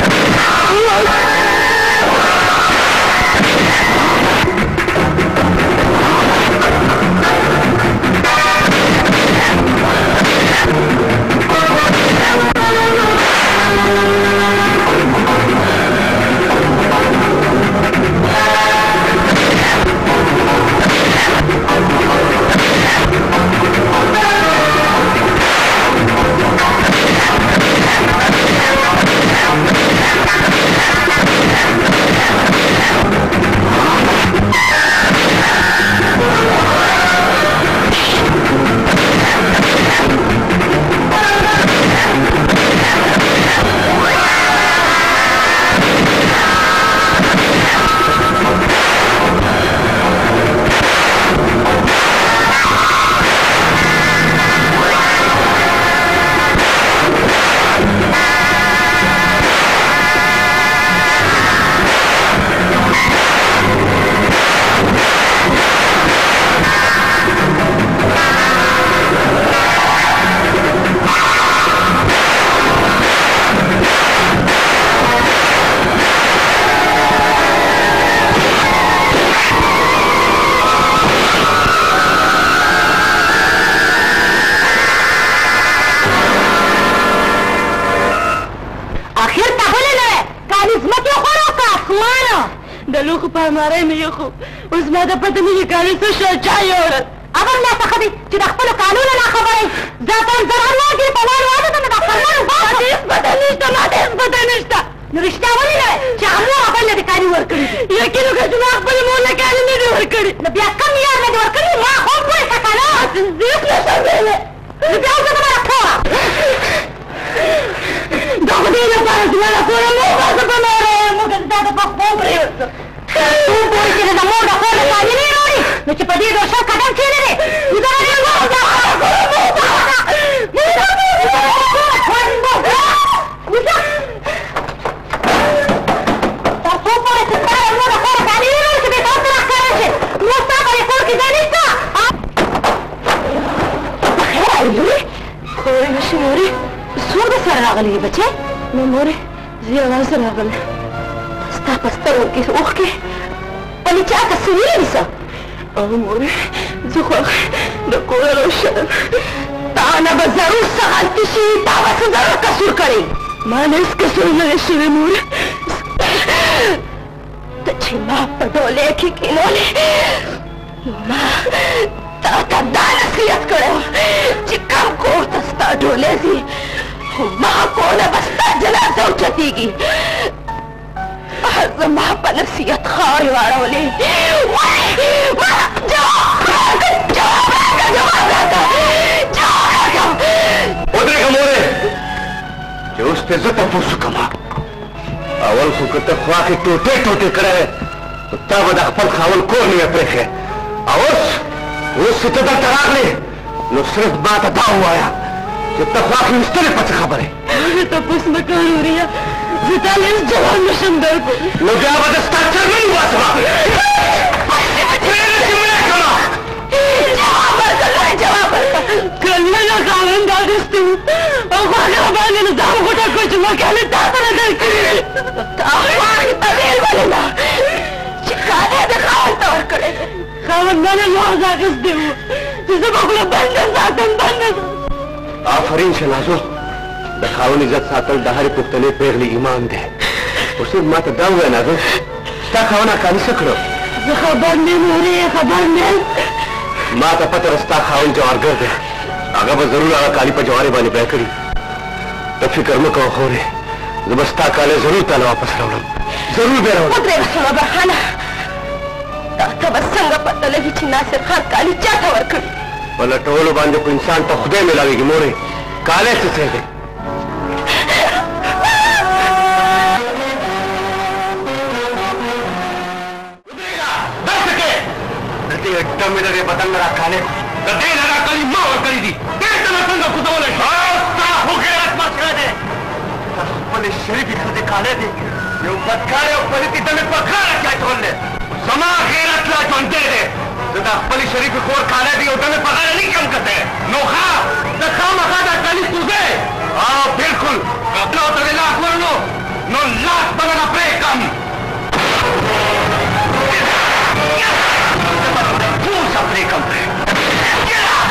مارای مې یخو اوس ما ته پته نه وي کالي څه شو چا یوړل خبر لا څه دی چې د خپلو کالونو نه خبرې ذاتاً ضرر واګي په لار واده ته مې د فرمان ما ته هېڅ پته نشته ما ته هېڅ پته نشته نو رښتیا ولې نه چې هغه خپل نه دي کالي ورکړي دي یقین وکړه چې ما خپلې مور نه کالي نه دي ورکړي نو بیا کوم یار نه دي ورکړي ما خو پوهې که که نه هېڅ نشم ویلی نو بیا اوس زما راکوه دا خو دې لپاره چې ما راکوله مو باسه په لاره یم موږ دا د پخپو پرېوځه تو پوهې چې د مور د خور د کالي نه وړي نو چې په دې ډوشل قدم کښېنې دی راغلی بچې نو مورې زه یوازې راغلی ستا په سترګو کې اوښکې ولې چا ته څه ویلي دي څه او مورې زه خو د کوره روشن تا نه به ضرور څه غلطي شي تا به څه ضرور قصور کړی ما نه هېڅ قصور نه دی شوی مورې ته چې ما په ډولۍ کې کېنولې نو ما تا ته دا نصیحت کړی و چې کوم کور ته ستا ډولۍ ځي ما کونه به ستا جنازه اوچتېږي زما په نصیحت خاورې واړولې ودرېږه مورې چې اوس پې زه تپوس وکړم اول خو که ته خواښې ټوټې ټوټې کړی نو تا به د خپل خاوند کور نه وې پرېښی او اوس چې ته دلته راغلې نو صرف ما ته دا ووایه چې ته خواښې ویستلې په څه خبرې زه تپوس نه کوم وریا زه تا له هېڅ جواب نشم درکړو نو بیا به د ستا چرمن وباسمه کله یې خاوند اخیستی و او خواږه باندې نو ځان غوټه کړو چې ما کالي تا سره درکړي تا خواږې ته ویل ولې نه چې کالي د خاوند ته ورکړی دی خاوندانو لوز اخیستی و چې زه به خوله بنده ساتم بنده آفرین شنازو د خاوند عزت ساتل د هرې پښتنې پیغلې ایمان دی اوس ما ته دا ووایه نازو ستا خاوند کالي څه کړو زه خبر نه یم ورې خبر نه ما ته پته ده ستا خاوند جوارګر دی هغه به ضرور هغه کالي په جوارې باندې بیه کړي. ته فکر مه کوه خورې، زه به ستا کالی ضرور تاله واپس راوړم، ضرور بیا راوړم. ودرېږه سما برهانه، دا ته به څنګه پته لګي چې ناصر خان کالي چا ته ورکړي؟ په لټولو باندې خو انسان ته خدای میلاوېږي مورې. کالی څه څه دی؟ ډمې د دې بدن نه راکالې د دې نه راکالي ما ورکړي دي. دې ته به څنګه کوزولی شي؟ ستا خو غیرت مات شوی دی. د خپلې شریفې ښځې کالی دی، یو بدکارې او پلیتې دمې په غاړه کې اچول دی. زما غیرت لا ژوندی دی. زه د خپلې شریفې خور کالی دی یو دمې په غاړه نه کم کتی. نو ښه زه خامخا دا کالي کوزې. بلکل که ته دې لاس ورنو نو لاس به درنه پرېږدم. Come get out!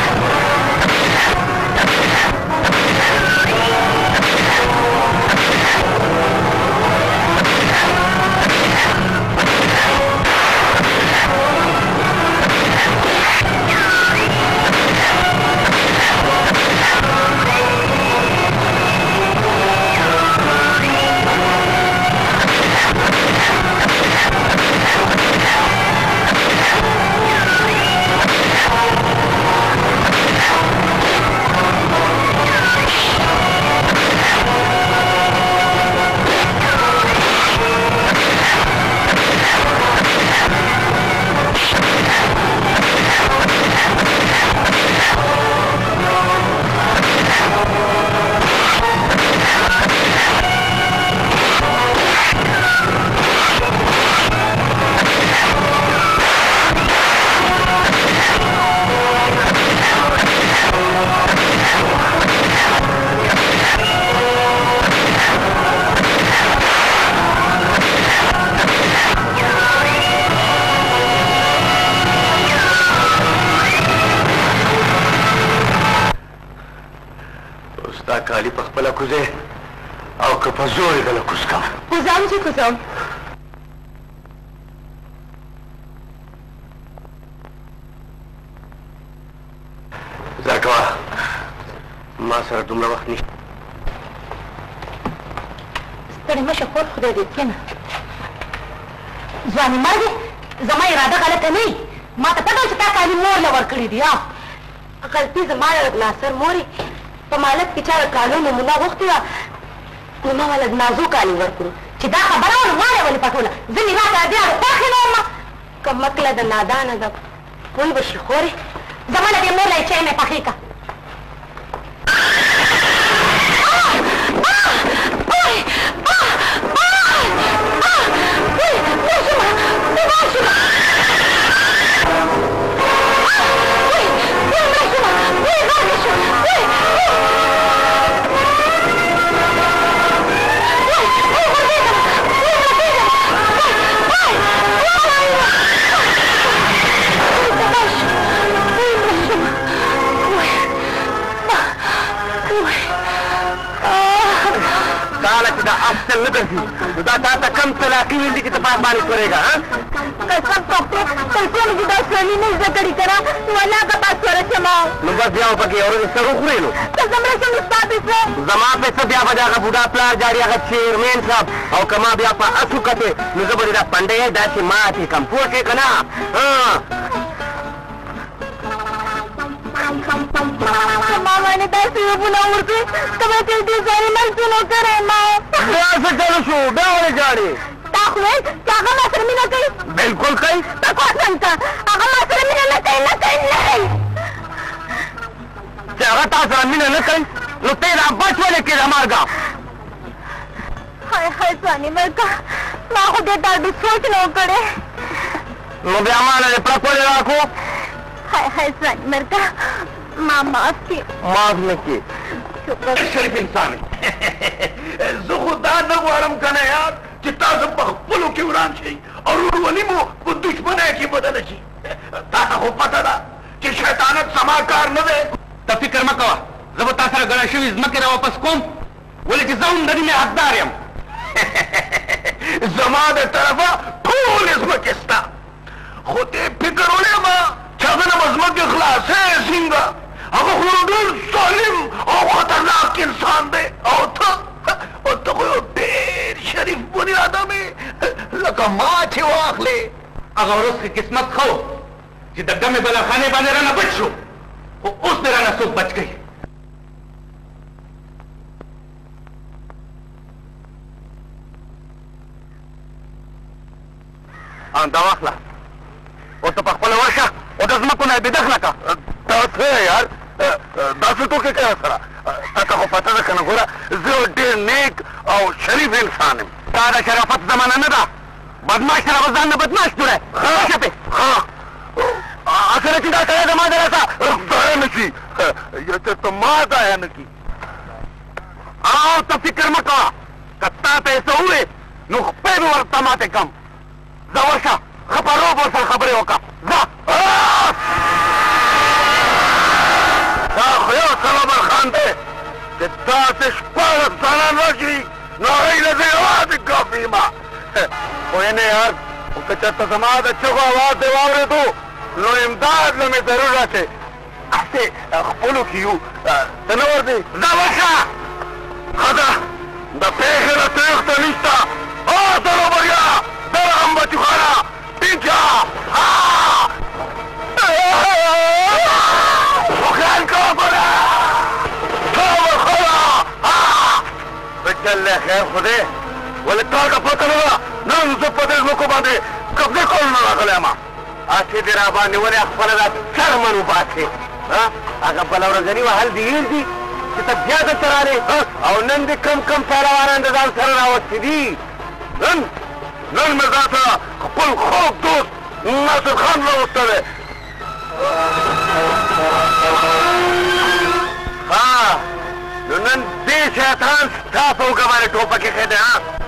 کالي په خپله کوزې او که په زور یې دله کوز کړه. کوزم چې کوزم. ځه کوه، ما سره دومره وخت نشته. ستړې مه شه کور خدای دې کښېنه. ځوانې مرګې زما اراده غلطه نه وي. ما ته پته چې تا کالي مور له ورکړي دي. غلطي زما ناصر مورې په مالک کې چا د کالو نمونه غوښتې وه نو ما ولې نازو کالي ورکړو چې دا خبره وه نو ما یې ولې پټوله. ځینې راته بیا خوښې نه ومه که مکله د نادانه ده پوه به شي خورې. زما له دې مور له یې چای مې پخې کړه. دا اصل نه درځي نو دا تا ته کم طلاقي ویل دي چې ته په باندې سورېږه. قسم پخته پیسې مې چې دا اسلامي نه زده کړي که نه نو الله که با سوره شمه نو بس بیا به پکې یو ورځ سر وخورې نو که زه مړه شم نو ستا پیسې زما پیسه بیا به د هغه بوډا پلار جاري هغه چیرمین صاحب او که ما بیا په اسو کتې نو زه به دې دا پنډۍ داسې ماتې کړم پوه شوې که نه. ما باندې داسې وبونه ورکړي که به تر دې ځانې مرسي نو کړی ما بیا څه چلو شو بیا ولې ژاړې؟ تا خو ویل چې هغه ما سره مینه کوي. بلکل کوي. ته قسم ته هغه ما سره مینه نه کوي نه کوي نه کوي. چې هغه تا سره مینه نه کوي نو ته یې را بچ ولې کېده مارګه؟ های های ځوانې مرګه ما خو دې تا ډېر سوچ نه و کړی. نو بیا ما نه دې پړک ولې راکړو؟ های های ځوانې مرګه ما معاف کړي. معاف نه کړي. شریف انسان زه خو دا نه غواړم که نه یار چې تاسو په خپلو کې وران شئ او ورورولي مو په دشمنۍ کې بدله شي. تا ته خو پته ده چې شیطانت سما کار نه دی. ته فکر مه کوه زه به تا سره ګڼه شوي ځمکې را واپس کوم ولې چې زه هم د دې مې حقدار یم. زما د طرفه ټولې ځمکې سته خو ته فکر ولې ما چې هغه نه به ځمکې خلاصې څنګه هغه خو نو ډېر واخلې هغه ورځ ښه قسمت ښه و چې د ګمې بلاخانې باندې رانه بچ شو خو اوس مې رانه څوک بچ کوي دا واخله اوس ته په خپله ورشه او د ځمکو نه یې بېدخله کړه دا څه یار داسې ټوکې کوې سره تا ته خو پته ده که نه ګوره زه ډېر نیک او شریف انسان یم دا د شرافت زمانه نه ده بدماش سره به ځان نه بدماش جوړی راشه پې اصله چې دا سړی زما د راسه ضایع نه شي یا چې ته ما ضایع نه کړي او ته فکر مه کوه که تا ته یې څه ووې نو خپې مې ورته ماتې کړم ځه ورشه ښه په روب ورسره خبرې وکړه ځه دا خو یو صبر خان دی چې داسې شپاړس ځوانان راشي نو هغوی له زه یوازې کافي یم خو نه یار خو که چېرته زما د چغو اواز دې واورېدو نو امداد له مې ضرور راشئ هسې خپلو کې یو ته نه ورځې ځه ورشه ښه ده د پېښې نه تېښته نشته دغه بریا دغه هم بچوخانه ټینګه خیال کوه ګوره بچله خیر خو دی ولې تا ته پته نه ده نن زه په دې ځمکو باندې قبضې کولو نه راغلی یم هسې دې را باندې ولې خپله دا څرمن وباسې هغه بله ورځني وهل دې هېر دي چې ته بیا دلته رالې او نن دې کم پهلوانان د ځان سره راوستي دي نن مې ځان سره خپل خوږ دوست ناصر خان راوستلی نو نن دې شیطان ستا په اوږه باندې ټوپک ایښی دی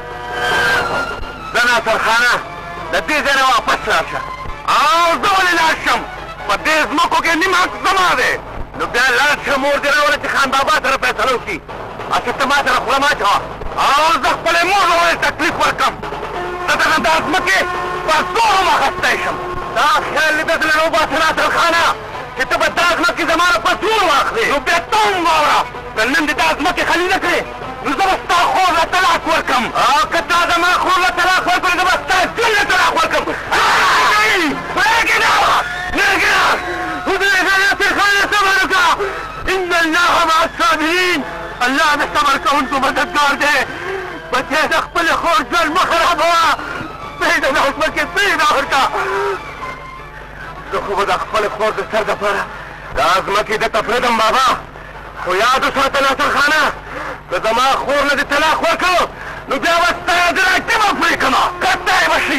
زه ناصر خانه د دې ځای نه واپس راشه او زه ولې لاړ شم په دې ځمکو کې نیم حق زما دی نو بیا لاړ شه مور دې راوړه چې خان بابا سره فیصله وکړي هسې ته ما سره خوله مه اچوه او زه خپلې مور ته ولې تکلیف ورکړم زه دغه دا ځمکې په زور هم اخیستی شم دا خیال دې داسې نه وباسه ناصر خانه چې ته به دا ځمکې زما نه په زور واخلې نو بیا ته هم واوره که نن دې دا ځمکې خالي نه کړې نو زه به ستا خور له طلاق ورکړم که تا زما خور له طلاق ورکړې زه به ستا ژوند له طلاق ورکړم ان الله مع الصابرین الله د صبر کوونکو مددګار دی بچی د خپلې خور ژوند مه خرابوه پرېږده دا ځمکې پرېږده ورته زه خو به د خپلې خور د سر دپاره دا ځمکې درته پرېږدم بابا خو یاد وساته ناصر خانه که زما خور نه دې طلاق ورکړو نو بیا به ستا درایتي به پرې کړمه کتی به شي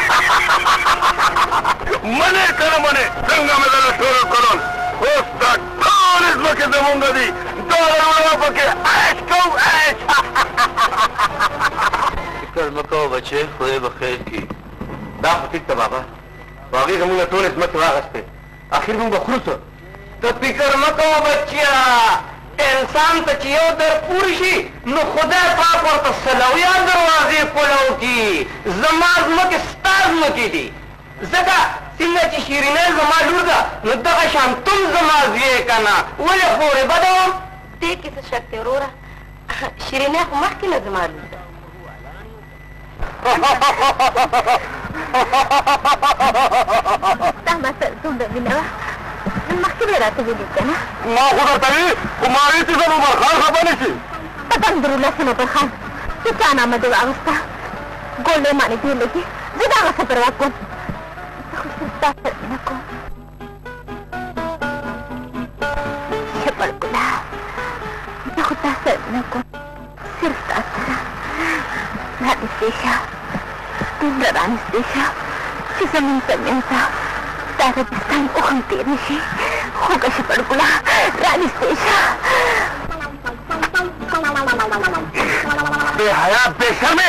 منې که نه منې څنګه مې درله شروع کړل اوس دا ټولې ځمکې زمونږ دي ډالر وړه پکې عیش کوو عیش فکر مه کوه بچې خدای به خیر کړي دا خو ټیک ده بابا خو هغې زمونږ نه ټولې ځمکې واخیستې اخر مونږ به خورو څه ته فکر مه کوه بچیا انسان ته چې یو در پور شي نو خدای پاک ورته سلویا دروازې پلو کړي زما ځمکې ستا ځمکې دي ځکه څنګه چې شیرینۍ زما لور ده نو دغه شان تم زما زوی که نه ولې خورې بده وم دې کې څه شک دی وروره شیرینۍ خو مخکې نه زما لور ده ستا ما سره څومره مینه وه مخکې به یې راته ویلي که نه ما خو درته وي خو ما هېڅ زه عمرخان خفه نه شي الحمدلله سنوبرخان چې چا نامه دې واغسته ګولۍ مانې ډېر لګي زه د هغه څه پروا کوم زه خو صرف ستا سره مینه کوم شپړګله زه خو تا سره مینه کوم صرف تا سره رانږدې شه دومره رانږدې شه چې زمونږ ترمنځ دا ربستان اوښ هم تېر نه شي خوږه شپړګله رانږدې شه بے حیا بے شرمې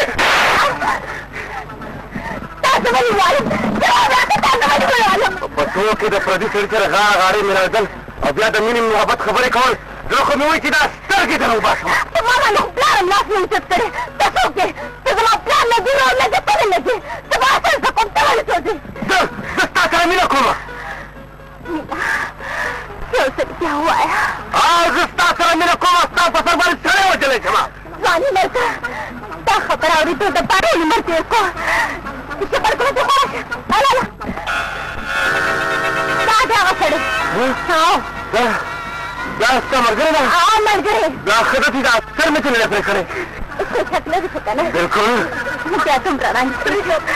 تاسو ولې وایم جواب راکړه تاسو ولې وایم په ټول کې د پردي سړي سره غاړه غاړې مېړېدل او بیا د مینې محبت خبرې کول زړه خو مې وایي چې دا سترګې ته راوباسم په ما باندې خو پلار هم لاس نه اوچت کړی ته څوک یې ته زما پلار نه ګورو او نه دې ته نه لګې ته به اصل زه کوم ته ولې سوځې زه ستا سره مینه کوم مینه یو څه رښتیا ووایه زه ستا سره مینه کوم ستا په سر باندې سړی وجلی شم ځواني مرګه دا خبره اورېدو د پاره عمر تېر کړو چې شپړګله دې دا ستا ملګری ده؟ ملګری دا ښه ده چې دا سر مې څنګه پرې کړی شک لري خو که نه بلکل بیا دومره رانیسې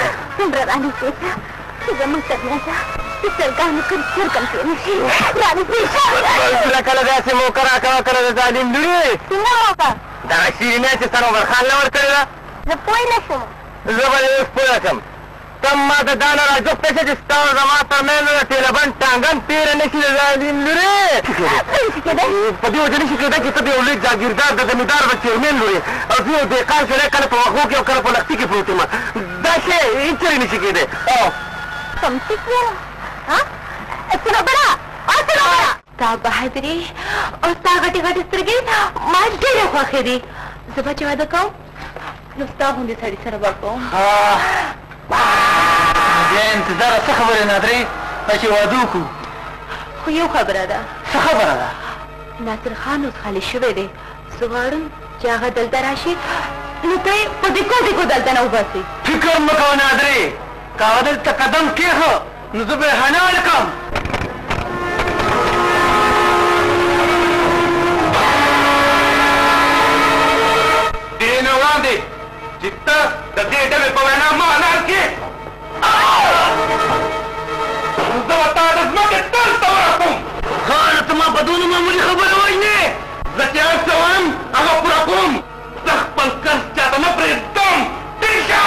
چې زموږ طبیعته د چرګانو کم چرګم تېر نه شي رانیسې بلکله کله داسې موقع راکوه کله د ظالم لورې څنګه موقع دغه شیرینۍ چې سروبر خان له ورکړې ده زه پوه نه شوم زه به دې اوس پوه کړم ته ما ته دا نه راجوکته شه چې ستا او زما ترمنځ د ټېلبند ټانګن تېره نه شي د ظالم لورې څنګه کېدی په دې وجه نه شي کېدی چې ته د یو لوی جاګیردار د زمیندار د چیرمین لورې او زه یو دهقان سړی کله په وښو کې او کله په لښتي کې پروت یم دا شی هېڅ چېرې نه شي کېدی کوم څه ویل سنوبره ستا بهادري او ستا غټې غټې سترګې ما ډېرې خوښې دي زه به چې واده کوم نو ستا غوندې سړي سره به کوم بیا انتظار څه خبرې نادرې چې واده وکړو خو یو خبره ده څه خبره ده ناصر خان اوس خالي شوی دی زه غواړم چې هغه دلته راشي نو ته یې په دیکو دیکو دلته نه وباسئ فکر مه کوه نادرې که هغه دلته قدم کېښه نو زه به یې حلال کړم دې نه وړاندې چې ته د دې ډلې په وینا ما حلال کړې زه به تا د ځمکې دلته ورسوم خاله ته ما په دونه معمولي خبره وژنې زه چې هر څه وایم هغه پوره کوم زه خپل کس چاته نه پرېږدم ټینګ شه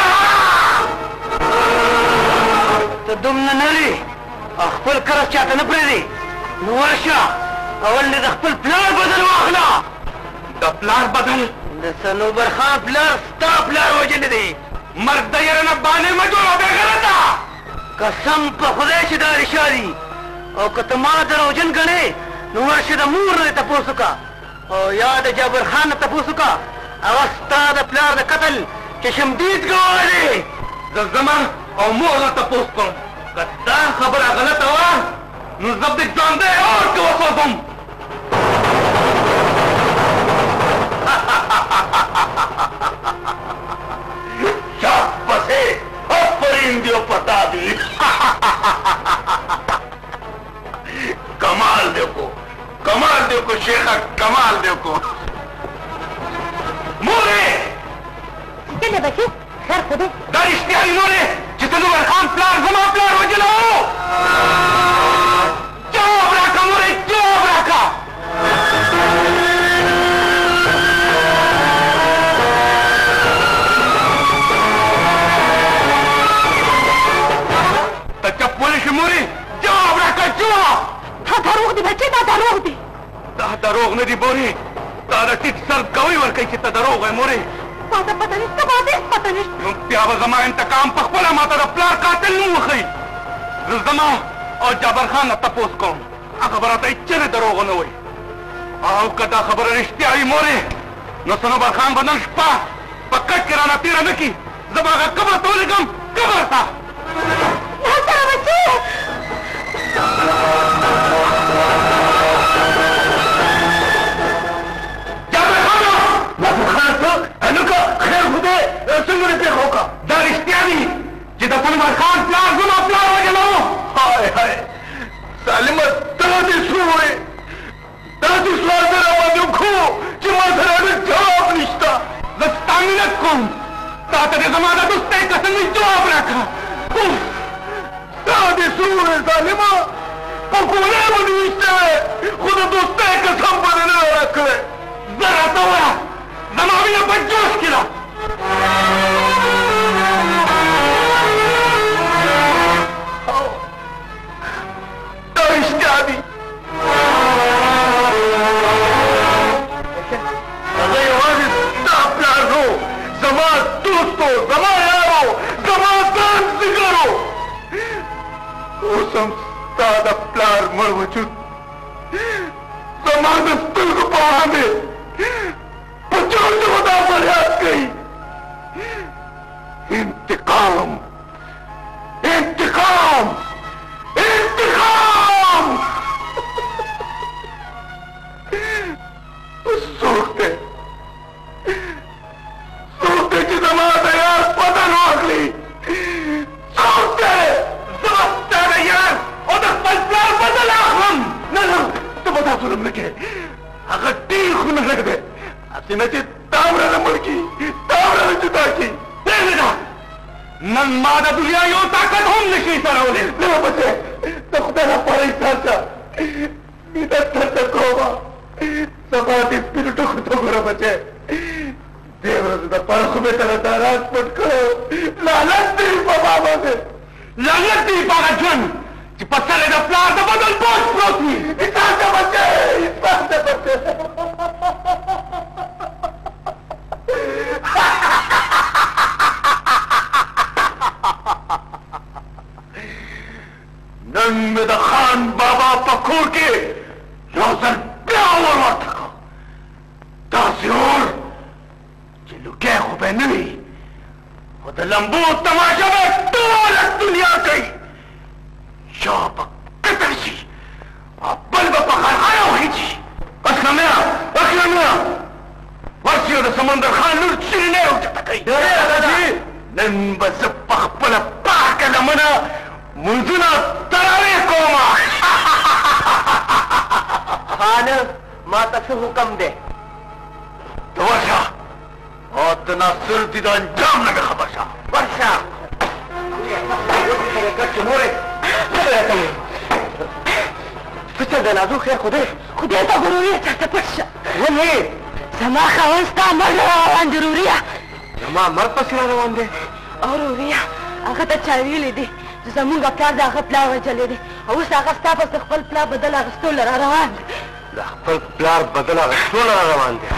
ته دومره نرې او خپل کرس چاته نه پرېږدې نو ورشه اول دې د خپل پلار بدل واخله د پلار بدل د صنوبر خان پلار ستا پلار وژلی دی مرګ د یره نه بانې مه جوړه بې غلطه قسم په خدای چې دا رښتیا دي او که ته ما دروغجن ګڼې نو ورشې د مور نه دې تپوس وکړه او یا د جابر خان نه تپوس وکړه هغه ستا د پلار د قتل چې شمدید ګواه دی زه ځمه او مور نه تپوس کوم که دا خبره غلطه وه نو زه دې ژوندی اور کې وسوځم شاپ پسې آفرین دیو پتا دی کمال دیو کو شیخه کمال دیو کو مورې څنګه بچو خیر خو دی دا رښتیا دي نورې چې صنوبر خان پلار زما پلار وژلی و جواب راکړه مورې جواب راکړه ته چپ ولې شې مورې جواب راکړه جواب دا دروغ دی بچې دا دروغ دی دا دروغ نه دي مورې دا د ټیټ سر ګوی ورکوي چې ته دروغ وایې مورې ما ته پته نشته ما ته هېڅ پته نشته نو بیا به زما انتقام په خپله ماته د پلار قاتل نه وښیي زه زما او جابر خان نه تپوس کوم هغه به راته هېڅ دروغ نه وایي او که دا خبره رښتیا وي مورې نو صنوبر خان به نن شپه په کټ کې رانه تېره نه کړي زه به هغه قبر ته ولېږم قبر ته ناصره بچې څنګه دې پېښه وکړه دا رښتیا دي چې د صنوبر خان پلار زما پلار وژلی و های های سالمه ته دې څه ووایې داسې سوال مې راباندې وکړو چې ما سره هېڅ جواب نشته زه ستا مینت کوم تا ته دې زما د دوستۍ قسم مې جواب راکړه تا دې څه ووایې ظالمه په ګولۍ مو دې ویشتلی خو د دوستۍ قسم به دې نه راکړی زه راته ووایه زما مینه په جوش کې ده دا رښتیا دي هغه یوازې ستا پلار و زما دوست و زما یار و زما ځان ځګر و اوس هم ستا د پلار مړ وجود زما د سترګو په وړاندې په جوړ جوړ دا فریاد کوي انتقام انتقام انتقام څوک دی چې زما د یار بدن واخلي څوک دی زه ستا د یار او د خپل پلار بدل اخلم نه کې هغه ډېر خونه لږ دی هسې نه چې تا ورانه مړ کړي تا ورانه جدا کړي پرېږده نن ما د دنیا یو طاقت هم نشي سرولی نه بچې د خدای لپاره ایثار شه مینه درته کومه سبا دې سپینو ټکو ته وګوره بچې دې ورځې دپاره خو مې تله دا راز پټ کړی لعنت دې په ما باندې لعنت دې په هغه ژوند چې په سر یې د پلار د بدن بوج پروت وي ایثار شه بچې ایثار شه بچې نن مې د خان بابا په کور کې یو ځل بیا اور ورته کړو داسې اور چې لوګی خو به نه وي خو د لمبو تماشه به ټوله دنیا کوي یا به قتل شي او بل به په خرخانه وخیچي اسلامیا ورسي او د سمندر خان لور شیرینۍ اوچته کوي نن به زه په خپله پاکه لمنه منځونه تراویح کومه خانه ما ته څه حکم دی ته ورشه او د ناصر دي د انجام نه مې خبر شه ورشه مورې څه چل دی نازو خیر خو دی خدای ته ګروریه چاته پټ شه ولې زما خاوند ستا مړ روان دی روریه زما مرګ پسې را روان دی او روریه هغه ته چا ویلي دي چې زمونږ پلار د هغه پلار وژلی دی او اوس هغه ستا پسې خپل پلار بدل اخیستو له را روان دی د خپل پلار بدل اخیستو له را روان دی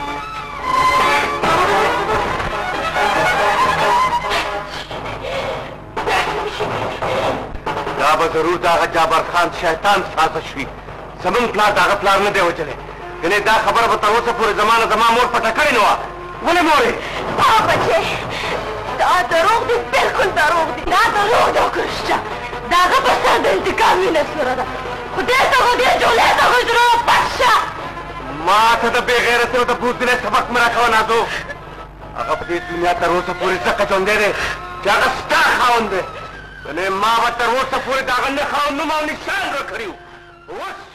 دا به ضرور د هغه جابر خان شیطان سازش وي زمونږ پلار د هغه پلار نه دی وژلی ګنې دا خبره به تر اوسه پورې زما مور پټه کړې نه وه ولې مورې بچې دا دروغ دی بلکل دروغ دی دا دروغ دی کرشچه د هغه په سر د انتقامي نسوره ده خدای ته خو دې جولې ته خو زړه پټ شه ما ته د بې غیرتۍ او د بوزدلۍ سبق مه راکوه نازو هغه په دې دنیا تر اوسه پورې ځکه ژوندی دی چې هغه ستا خاوند دی ګنې ما به تر اوسه پورې د هغه نه خاوند نوم او نشان را کړي و اوس